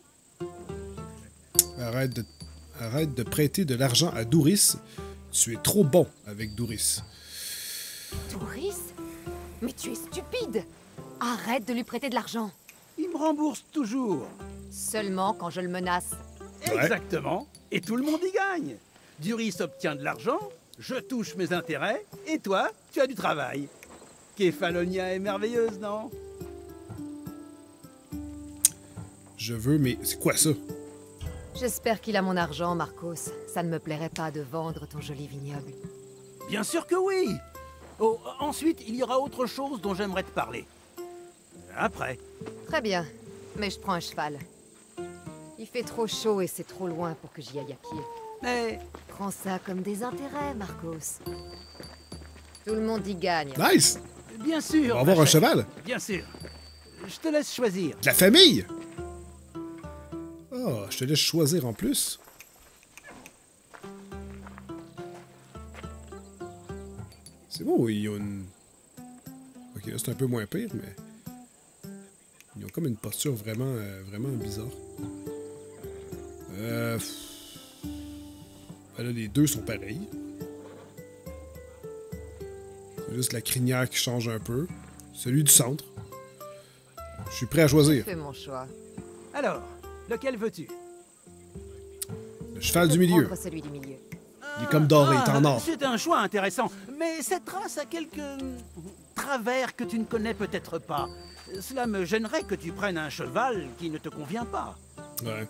Arrête de... Arrête de prêter de l'argent à Douris. Tu es trop bon avec Douris. Douris? Mais tu es stupide! Arrête de lui prêter de l'argent. Il me rembourse toujours. Seulement quand je le menace. Ouais. Exactement. Et tout le monde y gagne. Duris obtient de l'argent, je touche mes intérêts, et toi, tu as du travail. Kefalonia est merveilleuse, non? Je veux, mais c'est quoi ça? J'espère qu'il a mon argent, Marcos. Ça ne me plairait pas de vendre ton joli vignoble. Bien sûr que oui. Oh, ensuite, il y aura autre chose dont j'aimerais te parler. Après. Très bien, mais je prends un cheval. Il fait trop chaud et c'est trop loin pour que j'y aille à pied. Mais... Prends ça comme des intérêts, Marcos. Tout le monde y gagne. Nice! Bien sûr. On va avoir un ma chère. cheval? Bien sûr. Je te laisse choisir. De la famille! Oh, je te laisse choisir en plus. C'est bon, il y a une... Ok, là, c'est un peu moins pire, mais... Ils ont comme une posture vraiment, euh, vraiment bizarre. Euh... Ben là, les deux sont pareils. C'est juste la crinière qui change un peu. Celui du centre. Je suis prêt à choisir. Fais mon choix. Alors, lequel veux-tu? Le cheval du milieu. Prendre celui du milieu. Il est comme doré, il est en or. C'est un choix intéressant, mais cette race a quelques travers que tu ne connais peut-être pas. Cela me gênerait que tu prennes un cheval qui ne te convient pas. Ouais.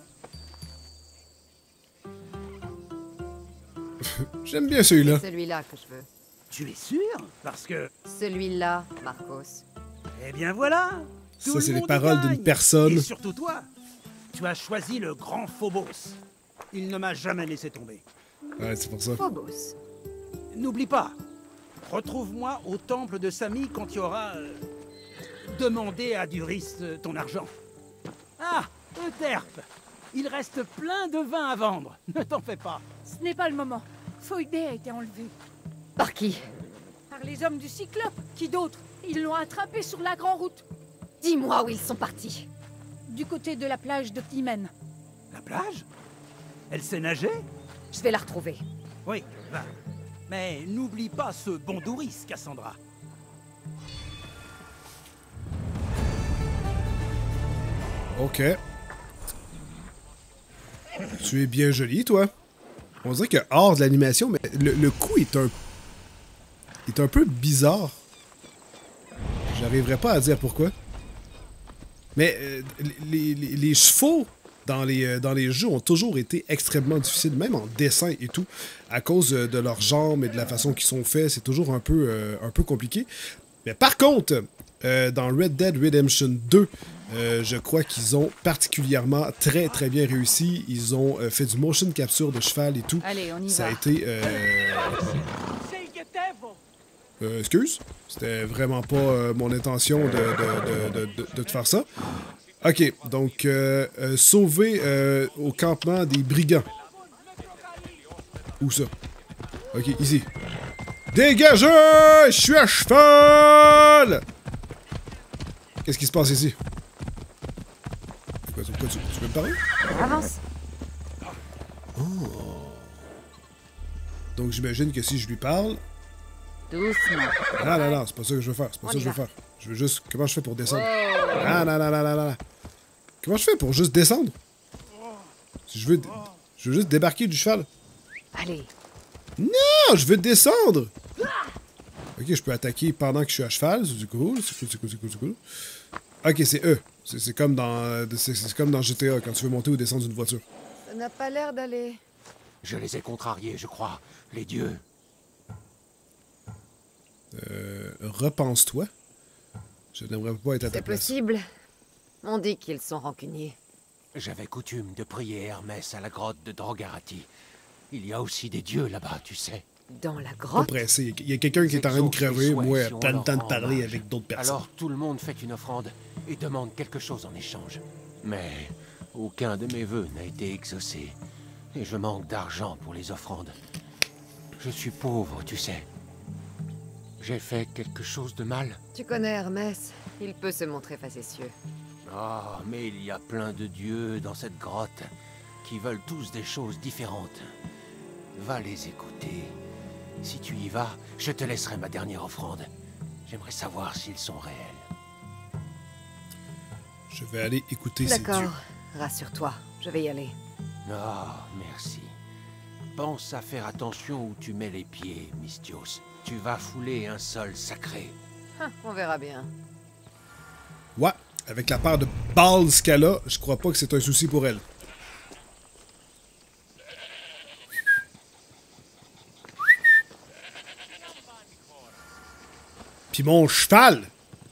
J'aime bien celui-là. Celui-là que je veux. Tu es sûr? Parce que... Celui-là, Marcos. Eh bien voilà. Ça, c'est les paroles d'une personne. Et surtout toi, tu as choisi le grand Phobos. Il ne m'a jamais laissé tomber. Ouais, c'est pour ça. Phobos. N'oublie pas, retrouve-moi au temple de Sami quand tu auras euh, demandé à Duris euh, ton argent. Ah, Euterpe, il reste plein de vin à vendre. Ne t'en fais pas. Ce n'est pas le moment. Phoebé a été enlevé. Par qui? Par les hommes du Cyclope. Qui d'autre? Ils l'ont attrapé sur la grande route. Dis-moi où ils sont partis. Du côté de la plage de Climène. La plage? Elle sait nager? Je vais la retrouver. Oui, va. Mais n'oublie pas ce bon Douris, Cassandra. Ok. Tu es bien jolie, toi. On dirait que hors de l'animation, mais le, le coup est un... est un peu bizarre. J'arriverai pas à dire pourquoi. Mais euh, les, les, les chevaux dans les, euh, dans les jeux ont toujours été extrêmement difficiles, même en dessin et tout, à cause euh, de leurs jambes et de la façon qu'ils sont faits. C'est toujours un peu, euh, un peu compliqué. Mais par contre, euh, dans Red Dead Redemption deux, euh, je crois qu'ils ont particulièrement très très bien réussi. Ils ont euh, fait du motion capture de cheval et tout. Allez, on y Ça va. a été... Euh... Euh, excuse, c'était vraiment pas euh, mon intention de, de, de, de, de, de te faire ça. Ok, donc euh, euh, sauver euh, au campement des brigands. Où ça? Ok, ici. Dégagez! Je suis à cheval! Qu'est-ce qui se passe ici? Pourquoi, pourquoi tu, tu veux me parler? Avance. Oh. Donc j'imagine que si je lui parle... Doucement. Non, non, non, c'est pas ça que je veux faire. C'est pas On ça que y je veux va. faire. Je veux juste... Comment je fais pour descendre? Oh. Ah, non, non, non, non, non, non. Comment je fais pour juste descendre? Si je veux... Je veux juste débarquer du cheval. Allez. Non, je veux descendre! Ok, je peux attaquer pendant que je suis à cheval. C'est cool, c'est cool, c'est cool, c'est cool, c'est cool. Ok, c'est eux. C'est comme dans... C'est comme dans G T A, quand tu veux monter ou descendre d'une voiture. Ça n'a pas l'air d'aller. Je les ai contrariés, je crois. Les dieux. Euh... Repense-toi. Je n'aimerais pas être à ta C'est place. possible. On dit qu'ils sont rancuniers. J'avais coutume de prier Hermès à la grotte de Drogarati. Il y a aussi des dieux là-bas, tu sais. Dans la Pas grotte? pressé. Il y a quelqu'un qui est en train de crever. Moi, pas le temps de parler avec d'autres personnes. Alors tout le monde fait une offrande et demande quelque chose en échange. Mais aucun de mes vœux n'a été exaucé. Et je manque d'argent pour les offrandes. Je suis pauvre, tu sais. J'ai fait quelque chose de mal? Tu connais Hermès. Il peut se montrer facétieux. Ah, mais il y a plein de dieux dans cette grotte qui veulent tous des choses différentes. Va les écouter. Si tu y vas, je te laisserai ma dernière offrande. J'aimerais savoir s'ils sont réels. Je vais aller écouter ces dieux. D'accord. Rassure-toi. Je vais y aller. Ah, merci. Pense à faire attention où tu mets les pieds, Misthios. Tu vas fouler un sol sacré. Ah, on verra bien. Ouais, avec la part de balles qu'elle a, je crois pas que c'est un souci pour elle. Puis mon cheval!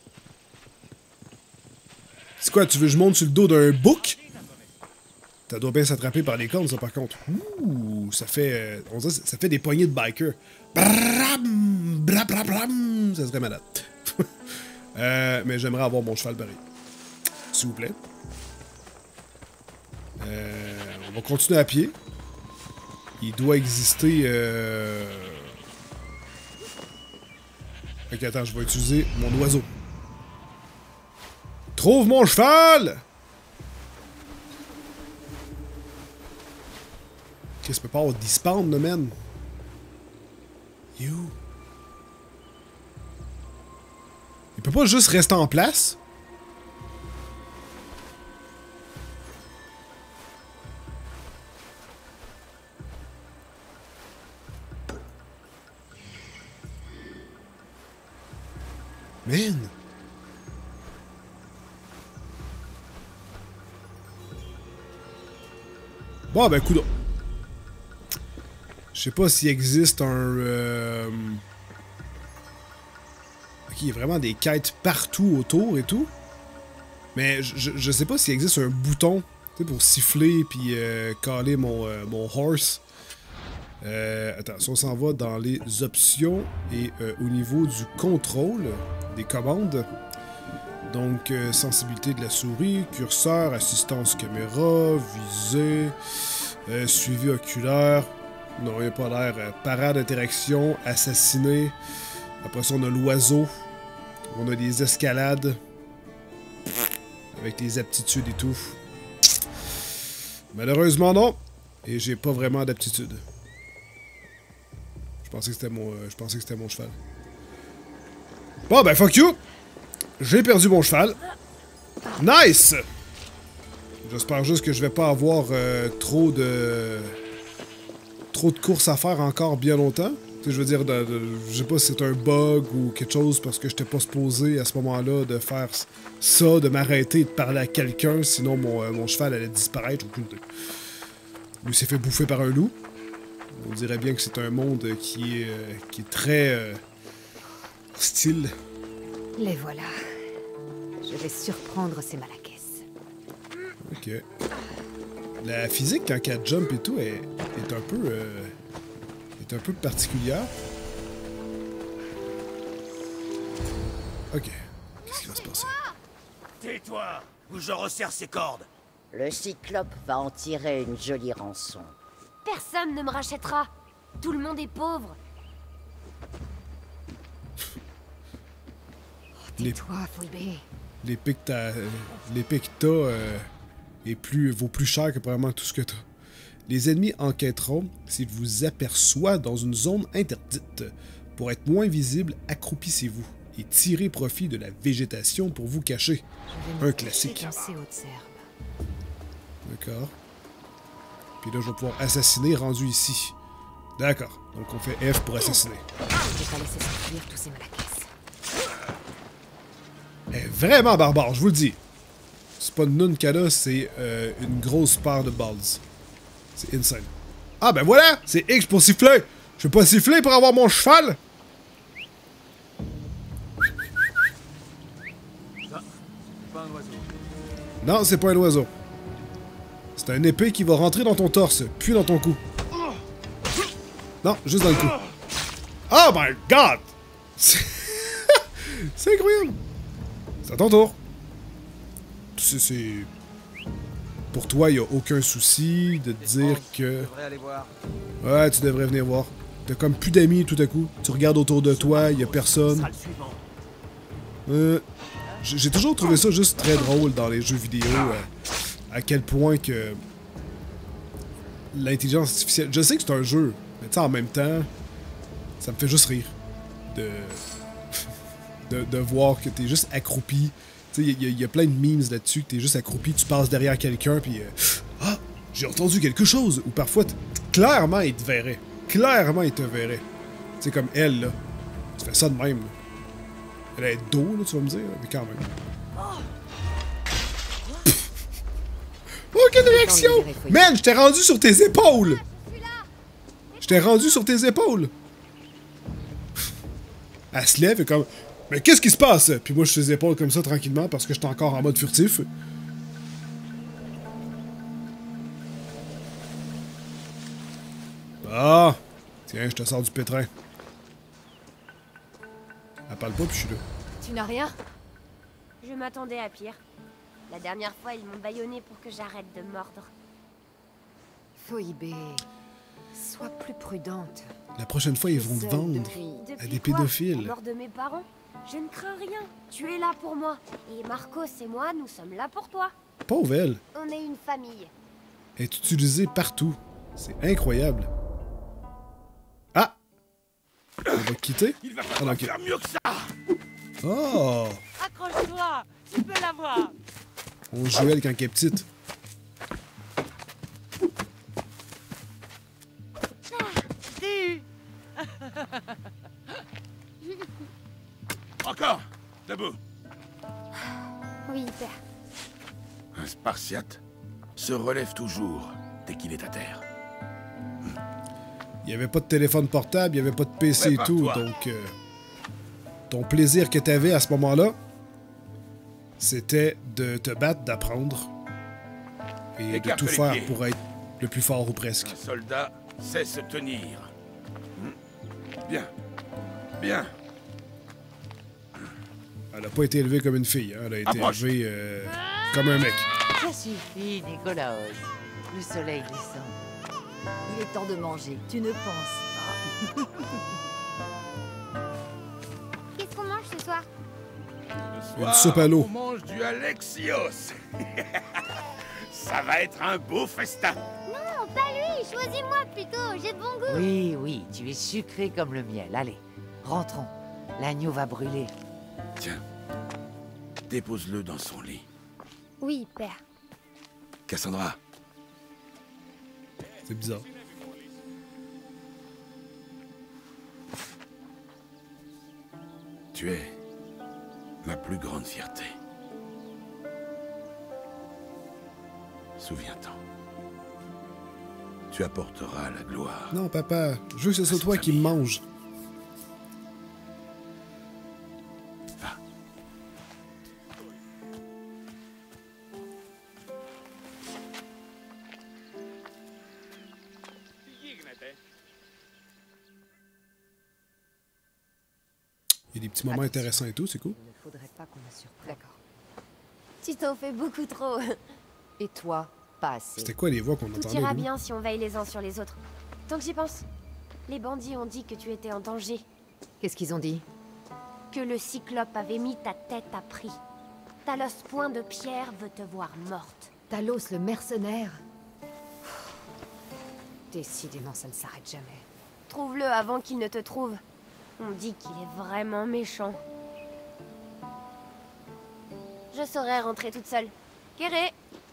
C'est quoi, tu veux que je monte sur le dos d'un bouc? Ça doit bien s'attraper par les cornes, ça, par contre. Ouh, ça fait... Euh, on dirait, ça fait des poignées de biker. Bram, bram, bram, bram, ça serait malade. euh, mais j'aimerais avoir mon cheval pareil. S'il vous plaît. Euh, on va continuer à pied. Il doit exister... Euh... Ok, attends, je vais utiliser mon oiseau. Trouve mon cheval! Qu'est-ce que peut pas avoir dispawn, le man? You. Il peut pas juste rester en place? Man! Bon, ben, coudonc. Je sais pas s'il existe un... Euh... Ok, il y a vraiment des quêtes partout autour et tout. Mais je, je sais pas s'il existe un bouton, tu sais, pour siffler puis euh, caler mon, euh, mon horse. Euh, attends, si on s'en va dans les options et euh, au niveau du contrôle des commandes, donc euh, sensibilité de la souris, curseur, assistance caméra, visée, euh, suivi oculaire, non, il n'y a pas l'air, euh, parade d'interaction, assassiner, après ça on a l'oiseau, on a des escalades, avec les aptitudes et tout. Malheureusement non, et j'ai pas vraiment d'aptitude. Je pensais que c'était mon, euh, je pensais que c'était mon cheval. Bon ben fuck you! J'ai perdu mon cheval. Nice! J'espère juste que je vais pas avoir euh, trop de... trop de courses à faire encore bien longtemps. Tu sais, je veux dire, de, de, je sais pas si c'est un bug ou quelque chose parce que j'étais pas supposé à ce moment-là de faire ça, de m'arrêter et de parler à quelqu'un, sinon mon, euh, mon cheval allait disparaître. Lui s'est fait bouffer par un loup. On dirait bien que c'est un monde qui est, euh, qui est très euh, hostile. Les voilà. Je vais surprendre ces malakès. Ok. La physique, quand elle jump et tout, est, est un peu... Euh, est un peu particulière. Ok. Qu'est-ce qui va se passer? Tais-toi, ou je resserre ses cordes. Le cyclope va en tirer une jolie rançon. Personne ne me rachètera. Tout le monde est pauvre. Tais-toi, Foibé. L'épée que t'as... L'épée que t'as euh, est plus, vaut plus cher que probablement tout ce que t'as. Les ennemis enquêteront s'ils vous aperçoivent dans une zone interdite. Pour être moins visible, accroupissez-vous et tirez profit de la végétation pour vous cacher. Un classique. D'accord. Puis là, je vais pouvoir assassiner rendu ici. D'accord. Donc on fait F pour assassiner. Je vais pas laisser s'enfuir tous ces malakès. Elle est vraiment barbare, je vous le dis. C'est pas une Nunkana, c'est euh, une grosse paire de balles. C'est insane. Ah ben voilà! C'est X pour siffler! Je vais pas siffler pour avoir mon cheval! Ça, c'est pas un oiseau. Non, c'est pas un oiseau. C'est un épée qui va rentrer dans ton torse, puis dans ton cou. Non, juste dans le cou. Oh my god! C'est incroyable! C'est à ton tour. C'est... Pour toi, il n'y a aucun souci de te dire que... Tu devrais aller voir. Ouais, tu devrais venir voir. T'as comme plus d'amis tout à coup. Tu regardes autour de toi, il n'y a personne. Euh, J'ai toujours trouvé ça juste très drôle dans les jeux vidéo. Euh, à quel point que... L'intelligence artificielle... Je sais que c'est un jeu, mais tu sais, en même temps, ça me fait juste rire. De... de, de voir que t'es juste accroupi. Tu sais, il y, y a plein de memes là-dessus, que t'es juste accroupi, tu passes derrière quelqu'un, puis... Euh, ah! J'ai entendu quelque chose! Ou parfois, clairement, il te verrait. Clairement, il te verrait. Tu sais, comme elle, là. Tu fais ça de même, là. Elle a dos, là, tu vas me dire, mais quand même. Aucune réaction! Man, je t'ai rendu sur tes épaules! Je t'ai rendu sur tes épaules! Elle se lève et comme... Mais qu'est-ce qui se passe? Puis moi, je fais les épaules comme ça, tranquillement, parce que j'étais encore en mode furtif. Ah! Tiens, je te sors du pétrin. Elle parle pas, puis je suis là. Tu n'as rien? Je m'attendais à pire. La dernière fois, ils m'ont bâillonné pour que j'arrête de mordre. Foibé, sois plus prudente. La prochaine fois, ils vont te vendre. Depuis, à des pédophiles. La mort de mes parents? Je ne crains rien. Tu es là pour moi. Et Marcos et moi, nous sommes là pour toi. Pauvre elle. On est une famille. Elle est utilisée partout. C'est incroyable. Ah! On va quitter? Il va falloir faire mieux que ça. Oh! Accroche-toi, tu peux l'avoir. On joue elle quand elle est petite. Dis. Encore. Debout. Oui, père. Un Spartiate se relève toujours dès qu'il est à terre. Il n'y avait pas de téléphone portable, il n'y avait pas de P C et tout, donc... Euh, ton plaisir que tu avais à ce moment-là, c'était de te battre, d'apprendre, et Écarte de tout les faire pieds. pour être le plus fort ou presque. Un soldat sait se tenir. Bien. Bien. Elle n'a pas été élevée comme une fille, hein, elle a été Approche. élevée euh, comme un mec. Ça suffit, Nicolaos. Le soleil descend. Il est temps de manger, tu ne penses pas. Qu'est-ce qu'on mange ce soir? Ce Une soupe à l'eau. On mange du Alexios. Ça va être un beau festin. Non, pas lui. Choisis-moi plutôt. J'ai de bon goût. Oui, oui, tu es sucré comme le miel. Allez, rentrons. L'agneau va brûler. Tiens, dépose-le dans son lit. Oui, père. Cassandra. C'est bizarre. Tu es ma plus grande fierté. Souviens-t'en. Tu apporteras la gloire. Non, papa, je veux que ce soit toi qui me mange. Il y a des petits moments intéressants et tout, c'est cool. Il ne faudrait pas qu'on la surprenne. D'accord. Tu t'en fais beaucoup trop. Et toi, pas assez. C'était quoi les voix qu'on Tout entendait? ira nous? bien si on veille les uns sur les autres. Tant que j'y pense. Les bandits ont dit que tu étais en danger. Qu'est-ce qu'ils ont dit? Que le Cyclope avait mis ta tête à prix. Talos Point de Pierre veut te voir morte. Talos, le mercenaire. Décidément, ça ne s'arrête jamais. Trouve-le avant qu'il ne te trouve. On dit qu'il est vraiment méchant. Je saurais rentrer toute seule. Kéré!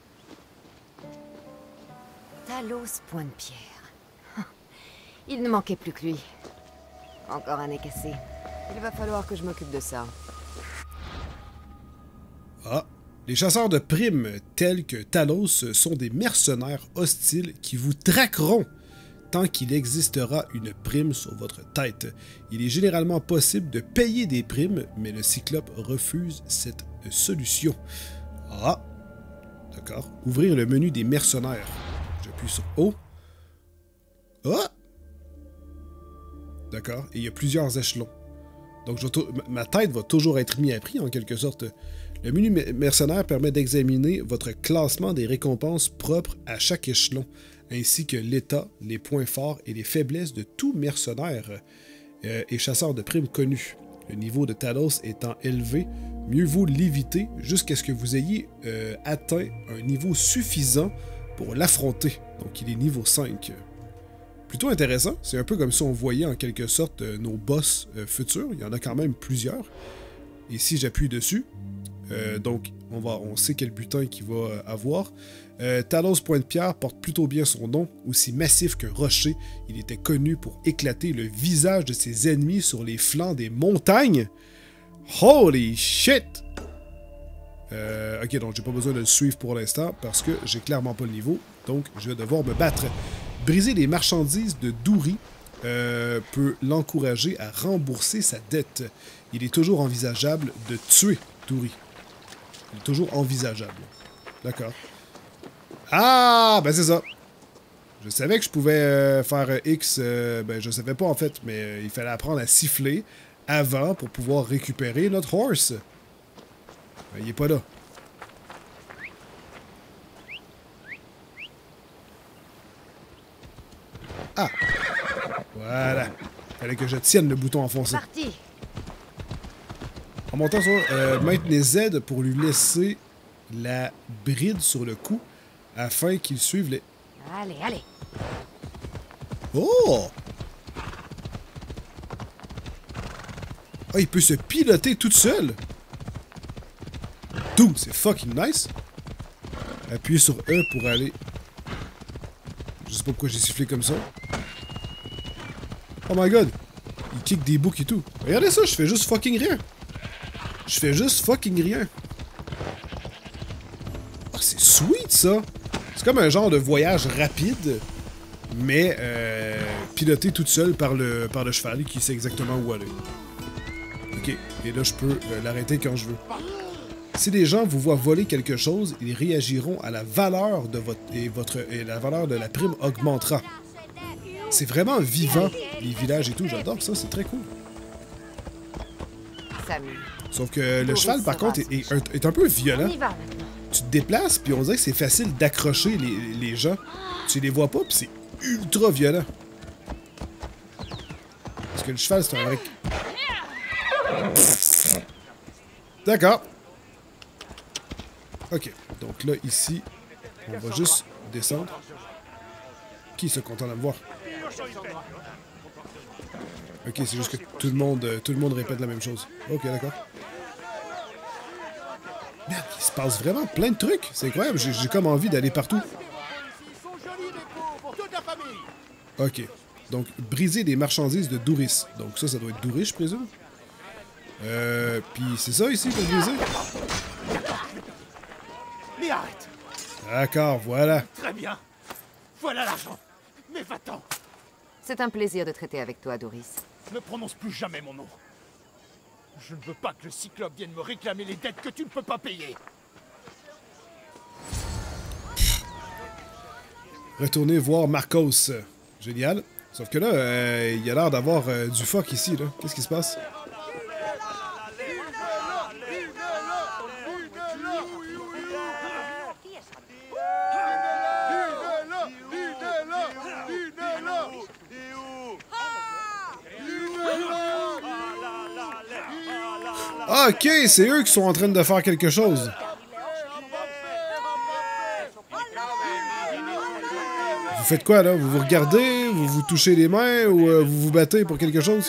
Talos Point de Pierre. Il ne manquait plus que lui. Encore un nez cassé. Il va falloir que je m'occupe de ça. Ah, les chasseurs de primes tels que Talos sont des mercenaires hostiles qui vous traqueront tant qu'il existera une prime sur votre tête. Il est généralement possible de payer des primes, mais le Cyclope refuse cette solution. Ah, d'accord. Ouvrir le menu des mercenaires. J'appuie sur O. Ah! D'accord. Et il y a plusieurs échelons. Donc, je vais ma tête va toujours être mise à prix, en quelque sorte. Le menu mercenaire permet d'examiner votre classement des récompenses propres à chaque échelon, ainsi que l'état, les points forts et les faiblesses de tout mercenaire euh, et chasseur de primes connu. Le niveau de Talos étant élevé, mieux vaut l'éviter jusqu'à ce que vous ayez euh, atteint un niveau suffisant pour l'affronter. Donc, il est niveau cinq. Plutôt intéressant. C'est un peu comme si on voyait en quelque sorte euh, nos boss euh, futurs. Il y en a quand même plusieurs. Et si j'appuie dessus, euh, donc on, va, on sait quel butin qu'il va euh, avoir. Euh, Talos Point de Pierre porte plutôt bien son nom. Aussi massif qu'un rocher, il était connu pour éclater le visage de ses ennemis sur les flancs des montagnes. Holy shit! Euh, ok, donc j'ai pas besoin de le suivre pour l'instant parce que j'ai clairement pas le niveau. Donc je vais devoir me battre. Briser les marchandises de Douri euh, peut l'encourager à rembourser sa dette. Il est toujours envisageable de tuer Douri. Il est toujours envisageable. D'accord. Ah, ben c'est ça. Je savais que je pouvais euh, faire X, euh, ben je savais pas en fait, mais euh, il fallait apprendre à siffler avant pour pouvoir récupérer notre horse. Ben, il est pas là. Ah! Voilà. Fallait que je tienne le bouton enfoncé. Parti. En montant sur... Euh, maintenez Z pour lui laisser la bride sur le cou afin qu'il suive les... Allez, allez. Oh! Ah, il peut se piloter toute seule! Dude, c'est fucking nice! Appuyez sur E pour aller... Je sais pas pourquoi j'ai sifflé comme ça. Oh my god! Il kick des boucs et tout. Regardez ça, je fais juste fucking rien! Je fais juste fucking rien! Oh, c'est sweet ça! C'est comme un genre de voyage rapide, mais euh, piloté toute seule par le, par le cheval qui sait exactement où aller. Ok, et là je peux euh, l'arrêter quand je veux. Si les gens vous voient voler quelque chose, ils réagiront à la valeur de votre et votre et la valeur de la prime augmentera. C'est vraiment vivant, les villages et tout, j'adore ça, c'est très cool. Sauf que le cheval par contre est, est, est un peu violent. Tu te déplaces, puis on dirait que c'est facile d'accrocher les, les gens. Tu les vois pas, puis c'est ultra violent. Parce que le cheval, c'est un vrai... D'accord. Ok, donc là, ici, on va juste descendre. Qui se content de me voir? Ok, c'est juste que tout le monde, tout le monde répète la même chose. Ok, d'accord. Merde, il se passe vraiment plein de trucs. C'est incroyable, j'ai comme envie d'aller partout. Ok. Donc, briser des marchandises de Douris. Donc ça, ça doit être Douris, je présume. Euh... Puis c'est ça ici pour briser? Mais arrête! D'accord, voilà. Très bien. Voilà l'argent. Mais va-t'en. C'est un plaisir de traiter avec toi, Douris. Ne prononce plus jamais mon nom. Je ne veux pas que le Cyclope vienne me réclamer les dettes que tu ne peux pas payer. Retournez voir Marcos. Génial. Sauf que là, euh, il y a l'air d'avoir euh, du fuck ici, là. Qu'est-ce qui se passe? Ah, ok, c'est eux qui sont en train de faire quelque chose. Vous faites quoi, là? Vous vous regardez? Vous vous touchez les mains? Ou euh, vous vous battez pour quelque chose?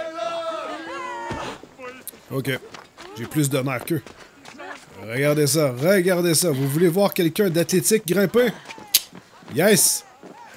Ok. J'ai plus d'honneur qu'eux. Regardez ça, regardez ça. Vous voulez voir quelqu'un d'athlétique grimper? Yes!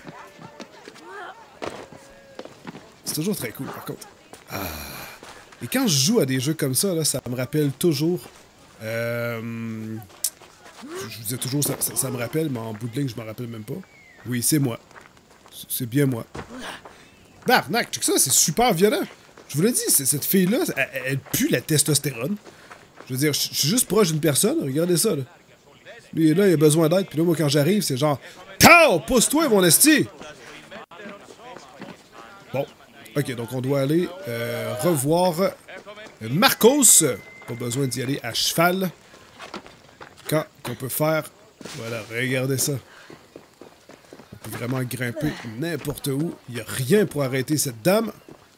C'est toujours très cool, par contre. Ah... Et quand je joue à des jeux comme ça, là, ça me rappelle toujours... Euh, je vous disais toujours, ça, ça, ça me rappelle, mais en bout de ligne, je me rappelle même pas. Oui, c'est moi. C'est bien moi. Barnac, check ça, c'est super violent. Je vous l'ai dit, cette fille-là, elle, elle pue la testostérone. Je veux dire, je suis juste proche d'une personne, regardez ça, là. Lui, là, il a besoin d'aide, puis là, moi, quand j'arrive, c'est genre... Tao! Pousse-toi, mon esti! Bon. Ok, donc on doit aller euh, revoir Marcos. Pas besoin d'y aller à cheval. Quand qu'on peut faire... Voilà, regardez ça. On peut vraiment grimper n'importe où. Il n'y a rien pour arrêter cette dame.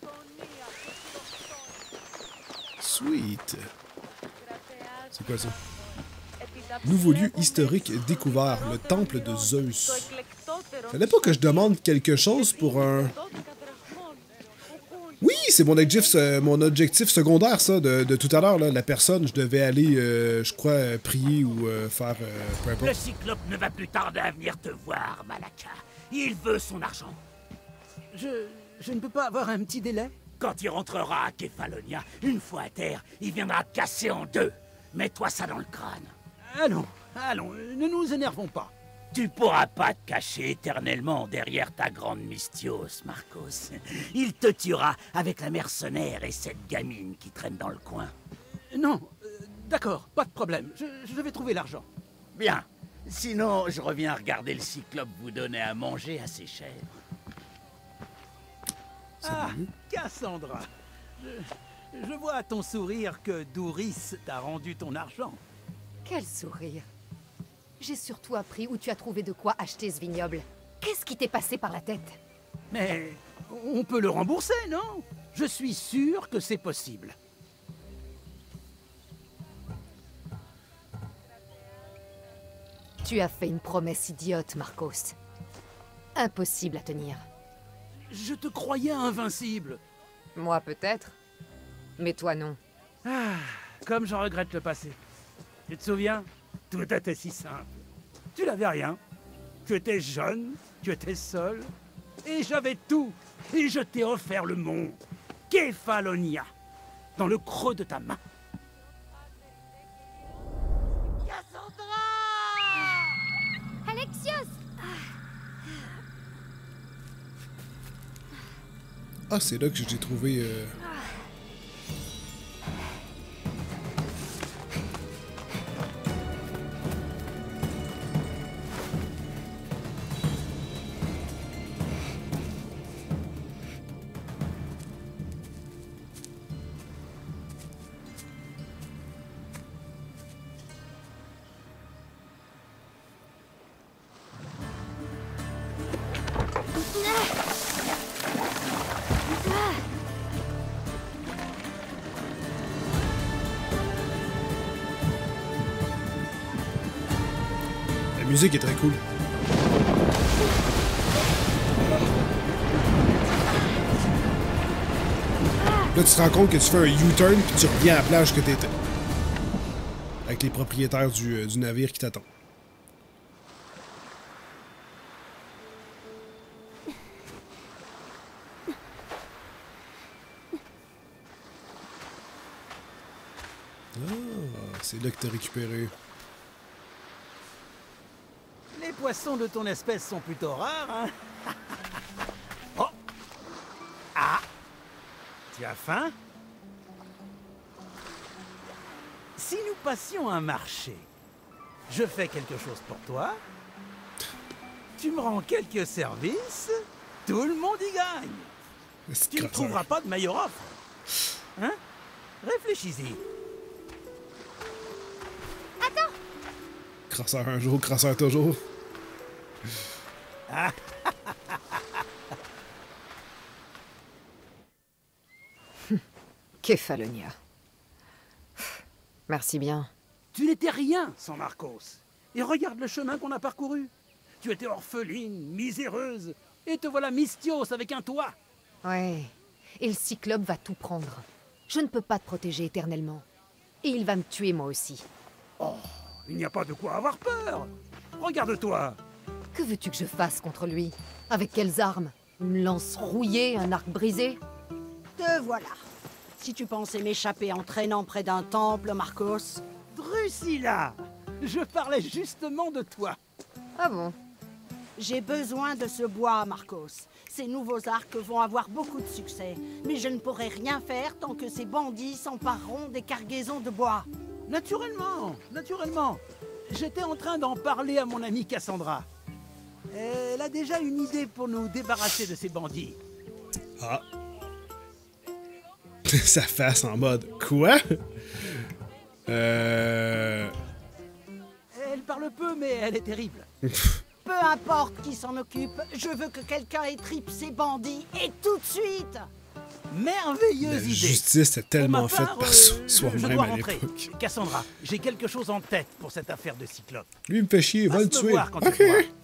Sweet. C'est quoi ça? Nouveau lieu historique découvert, le temple de Zeus. Fallait pas que je demande quelque chose pour un... Oui, c'est mon objectif, mon objectif secondaire, ça, de, de tout à l'heure. La personne, je devais aller, euh, je crois, euh, prier ou euh, faire euh, peu importe. Le Cyclope ne va plus tarder à venir te voir, Malaka. Il veut son argent. Je... je ne peux pas avoir un petit délai? Quand il rentrera à Kefalonia, une fois à terre, il viendra te casser en deux. Mets-toi ça dans le crâne. Allons, allons, ne nous énervons pas. Tu pourras pas te cacher éternellement derrière ta grande mystios, Marcos. Il te tuera avec la mercenaire et cette gamine qui traîne dans le coin. Non, euh, d'accord, pas de problème. Je, je vais trouver l'argent. Bien. Sinon, je reviens regarder le Cyclope vous donner à manger à ses chèvres. Ah, Cassandra. Je, je vois à ton sourire que Douris t'a rendu ton argent. Quel sourire. J'ai surtout appris où tu as trouvé de quoi acheter ce vignoble. Qu'est-ce qui t'est passé par la tête? Mais On peut le rembourser, non? Je suis sûr que c'est possible. Tu as fait une promesse idiote, Marcos. Impossible à tenir. Je te croyais invincible. Moi, peut-être. Mais toi, non. Ah, comme j'en regrette le passé. Tu te souviens? Tout était si simple. Tu n'avais rien. Tu étais jeune, tu étais seul. Et j'avais tout. Et je t'ai offert le monde. Kefalonia. Dans le creux de ta main. Alexios! Ah, c'est là que j'ai trouvé... Euh... La musique est très cool. Là, tu te rends compte que tu fais un U-turn puis tu reviens à la plage que t'étais. Avec les propriétaires du, euh, du navire qui t'attendent. Ah, c'est là que t'as récupéré. Les poissons de ton espèce sont plutôt rares, hein? Oh! Ah! Tu as faim? Si nous passions un marché, je fais quelque chose pour toi, tu me rends quelques services, tout le monde y gagne. Tu ne trouveras pas de meilleure offre. Hein? Réfléchis-y. Attends! Crasseur un jour, crasseur toujours. Ah. Kefalonia. Merci bien. Tu n'étais rien sans Marcos. Et regarde le chemin qu'on a parcouru. Tu étais orpheline, miséreuse, et te voilà Misthios avec un toit. Ouais, et le Cyclope va tout prendre. Je ne peux pas te protéger éternellement. Et il va me tuer moi aussi. Oh, il n'y a pas de quoi avoir peur. Regarde-toi. Que veux-tu que je fasse contre lui? Avec quelles armes? Une lance rouillée, un arc brisé? Te voilà. Si tu pensais m'échapper en traînant près d'un temple, Marcos... Drusilla! Je parlais justement de toi. Ah bon? J'ai besoin de ce bois, Marcos. Ces nouveaux arcs vont avoir beaucoup de succès. Mais je ne pourrai rien faire tant que ces bandits s'empareront des cargaisons de bois. Naturellement, naturellement. J'étais en train d'en parler à mon amie Cassandra. Elle a déjà une idée pour nous débarrasser de ces bandits. Ah. Sa face en mode quoi? Euh... Elle parle peu, mais elle est terrible. Peu importe qui s'en occupe, je veux que quelqu'un étripe ces bandits et tout de suite. Merveilleuse La idée. justice est tellement faite part, par euh, soi-même à l'époque. Cassandra, j'ai quelque chose en tête pour cette affaire de Cyclope. Lui, il me fait chier, il va le tuer. Ok.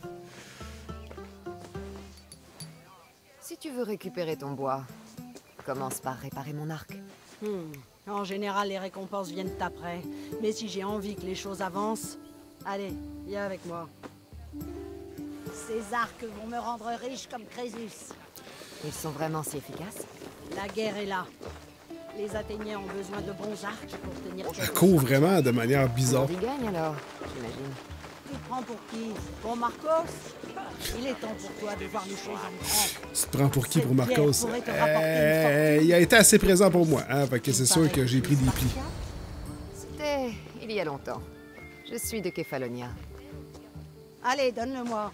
Si tu veux récupérer ton bois, commence par réparer mon arc. Hmm. En général, les récompenses viennent après. Mais si j'ai envie que les choses avancent... Allez, viens avec moi. Ces arcs vont me rendre riche comme Crésus. Ils sont vraiment si efficaces? La guerre est là. Les Athéniens ont besoin de bons arcs pour tenir... Elle court vraiment de manière bizarre. Il gagne alors, j'imagine. Tu te prends pour qui? Pour Marcos? Il est temps pour toi de voir les choses en grand. Tu te prends pour qui pour Marcos? pourrait te rapporter Euh, il a été assez présent pour moi, hein, fait que c'est sûr que j'ai pris des plis. C'était il y a longtemps. Je suis de Kefalonia. Allez, donne-le-moi.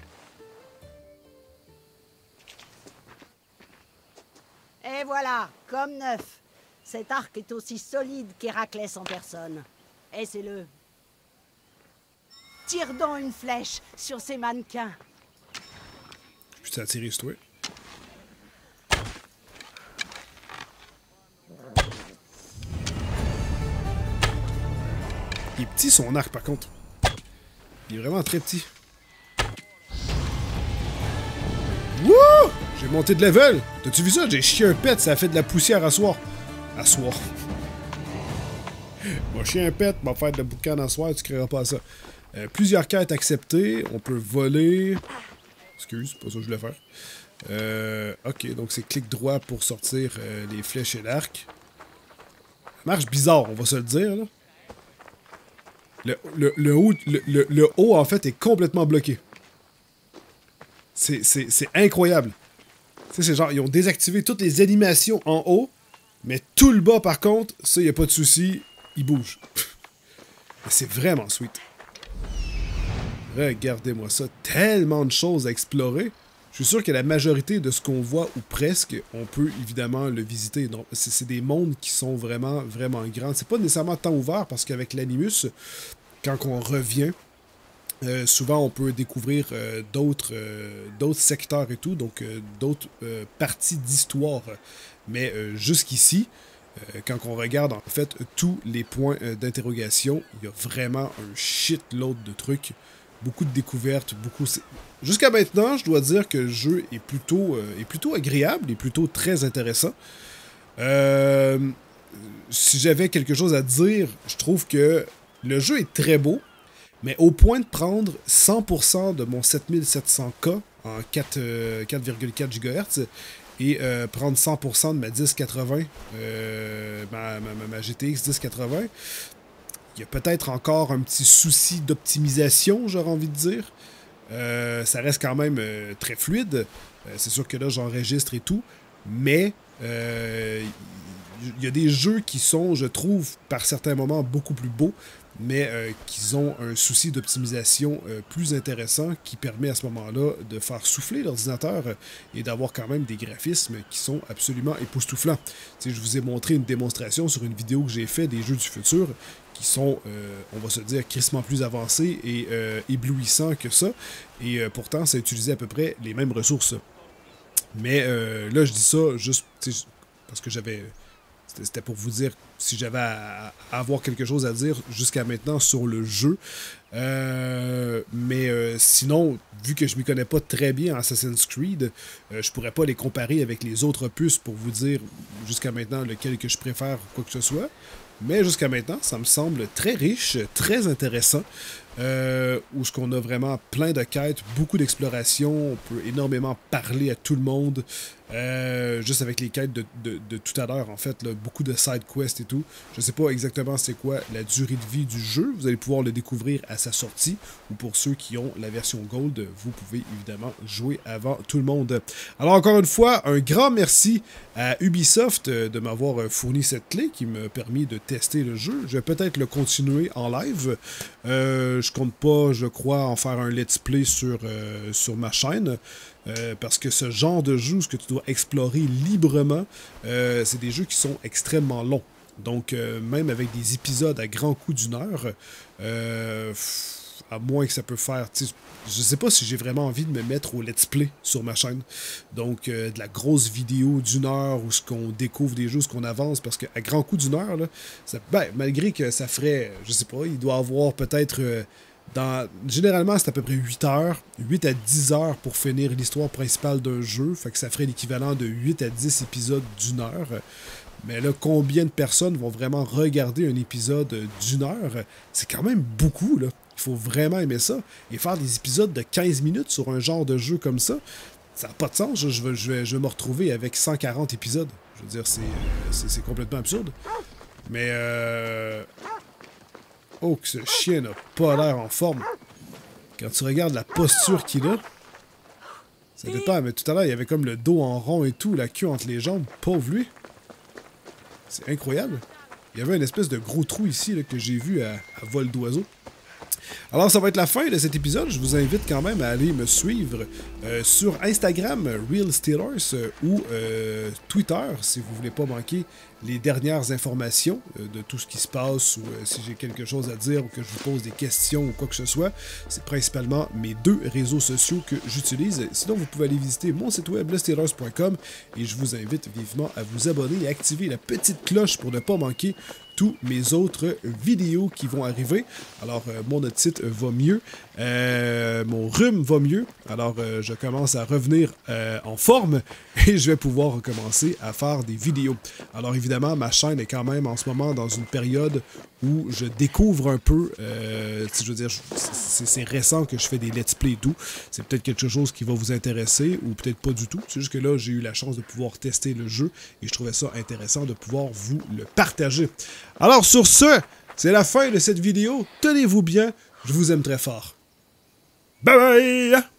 Et voilà, comme neuf. Cet arc est aussi solide qu'Héraclès en personne. Essaie-le. Tire donc une flèche sur ces mannequins. Je t'ai attiré sur toi. Il est petit son arc par contre. Il est vraiment très petit. Wouh! J'ai monté de level! T'as-tu vu ça? J'ai chié un pet, ça a fait de la poussière à soir. À soir. Moi, chier un pet, m'a faire de la boucan à soir, tu créeras pas ça. Euh, plusieurs quêtes acceptées. On peut voler. Excuse, c'est pas ça que je voulais faire. Euh, ok, donc c'est clic droit pour sortir euh, les flèches et l'arc. Ça marche bizarre, on va se le dire, là. Le, le, le, haut, le, le, le haut, en fait, est complètement bloqué. C'est incroyable. Tu sais, c'est genre, ils ont désactivé toutes les animations en haut, mais tout le bas, par contre, ça, y a pas de souci, il bouge. C'est vraiment sweet. Regardez-moi ça, tellement de choses à explorer. Je suis sûr que la majorité de ce qu'on voit, ou presque, on peut évidemment le visiter. C'est des mondes qui sont vraiment, vraiment grands. C'est pas nécessairement temps ouvert, parce qu'avec l'Animus, quand on revient, euh, souvent on peut découvrir euh, d'autres euh, d'autres secteurs et tout, donc euh, d'autres euh, parties d'histoire. Mais euh, jusqu'ici, euh, quand on regarde en fait tous les points euh, d'interrogation, il y a vraiment un shitload de trucs. Beaucoup de découvertes, beaucoup... Jusqu'à maintenant, je dois dire que le jeu est plutôt, euh, est plutôt agréable, est plutôt très intéressant. Euh, si j'avais quelque chose à dire, je trouve que le jeu est très beau, mais au point de prendre cent pour cent de mon sept mille sept cents K en quatre virgule quatre gigahertz et euh, prendre cent pour cent de ma dix quatre-vingts, euh, ma, ma, ma G T X dix quatre-vingts, il y a peut-être encore un petit souci d'optimisation, j'aurais envie de dire. Euh, ça reste quand même euh, très fluide. Euh, c'est sûr que là, j'enregistre et tout. Mais il euh, y a des jeux qui sont, je trouve, par certains moments, beaucoup plus beaux, mais euh, qui ont un souci d'optimisation euh, plus intéressant qui permet à ce moment-là de faire souffler l'ordinateur euh, et d'avoir quand même des graphismes qui sont absolument époustouflants. T'sais, je vous ai montré une démonstration sur une vidéo que j'ai fait des jeux du futur qui sont, euh, on va se dire, crissement plus avancés et euh, éblouissants que ça. Et euh, pourtant, ça utilisait à peu près les mêmes ressources. Mais euh, là, je dis ça juste parce que j'avais... C'était pour vous dire si j'avais à, à avoir quelque chose à dire jusqu'à maintenant sur le jeu. Euh, mais euh, sinon, vu que je ne m'y connais pas très bien en Assassin's Creed, euh, je pourrais pas les comparer avec les autres opus pour vous dire jusqu'à maintenant lequel que je préfère ou quoi que ce soit. Mais jusqu'à maintenant, ça me semble très riche, très intéressant, euh, où ce qu'on a vraiment plein de quêtes, beaucoup d'exploration, on peut énormément parler à tout le monde, euh, juste avec les quêtes de, de, de tout à l'heure, en fait, là, beaucoup de side quests et tout. Je sais pas exactement c'est quoi la durée de vie du jeu, vous allez pouvoir le découvrir à sa sortie, ou pour ceux qui ont la version Gold, vous pouvez évidemment jouer avant tout le monde. Alors encore une fois, un grand merci à Ubisoft de m'avoir fourni cette clé qui m'a permis de tester le jeu. Je vais peut-être le continuer en live. Euh, je compte pas, je crois, en faire un let's play sur, euh, sur ma chaîne. Euh, parce que ce genre de jeu, ce que tu dois explorer librement, euh, c'est des jeux qui sont extrêmement longs. Donc, euh, même avec des épisodes à grand coup d'une heure, euh, à moins que ça peut faire... Je sais pas si j'ai vraiment envie de me mettre au let's play sur ma chaîne. Donc, euh, de la grosse vidéo d'une heure où ce qu'on découvre des jeux, ce qu'on avance, parce qu'à grand coup d'une heure, là, ça, ben, malgré que ça ferait, je sais pas, il doit avoir peut-être... Euh, Dans, généralement, c'est à peu près huit heures, huit à dix heures pour finir l'histoire principale d'un jeu. Fait que ça ferait l'équivalent de huit à dix épisodes d'une heure. Mais là, combien de personnes vont vraiment regarder un épisode d'une heure? C'est quand même beaucoup, là. Il faut vraiment aimer ça. Et faire des épisodes de quinze minutes sur un genre de jeu comme ça, ça n'a pas de sens. Je vais, je, vais, je vais me retrouver avec cent quarante épisodes. Je veux dire, c'est complètement absurde. Mais... Euh... Oh, que ce chien n'a pas l'air en forme. Quand tu regardes la posture qu'il a, ça dépend, mais tout à l'heure, il y avait comme le dos en rond et tout, la queue entre les jambes. Pauvre lui. C'est incroyable. Il y avait une espèce de gros trou ici là, que j'ai vu à, à vol d'oiseau. Alors, ça va être la fin de cet épisode. Je vous invite quand même à aller me suivre euh, sur Instagram, Real Steelers, euh, ou euh, Twitter, si vous voulez pas manquer les dernières informations euh, de tout ce qui se passe, ou euh, si j'ai quelque chose à dire, ou que je vous pose des questions, ou quoi que ce soit. C'est principalement mes deux réseaux sociaux que j'utilise. Sinon, vous pouvez aller visiter mon site web, le steelers point com, et je vous invite vivement à vous abonner et à activer la petite cloche pour ne pas manquer tous mes autres vidéos qui vont arriver. Alors, euh, mon otite va mieux, euh, mon rhume va mieux, alors euh, je commence à revenir euh, en forme et je vais pouvoir recommencer à faire des vidéos. Alors évidemment, ma chaîne est quand même en ce moment dans une période où je découvre un peu, euh, je veux dire, c'est récent que je fais des let's play et tout, c'est peut-être quelque chose qui va vous intéresser ou peut-être pas du tout, c'est juste que là j'ai eu la chance de pouvoir tester le jeu et je trouvais ça intéressant de pouvoir vous le partager. Alors sur ce, c'est la fin de cette vidéo, tenez-vous bien, je vous aime très fort. Bye bye!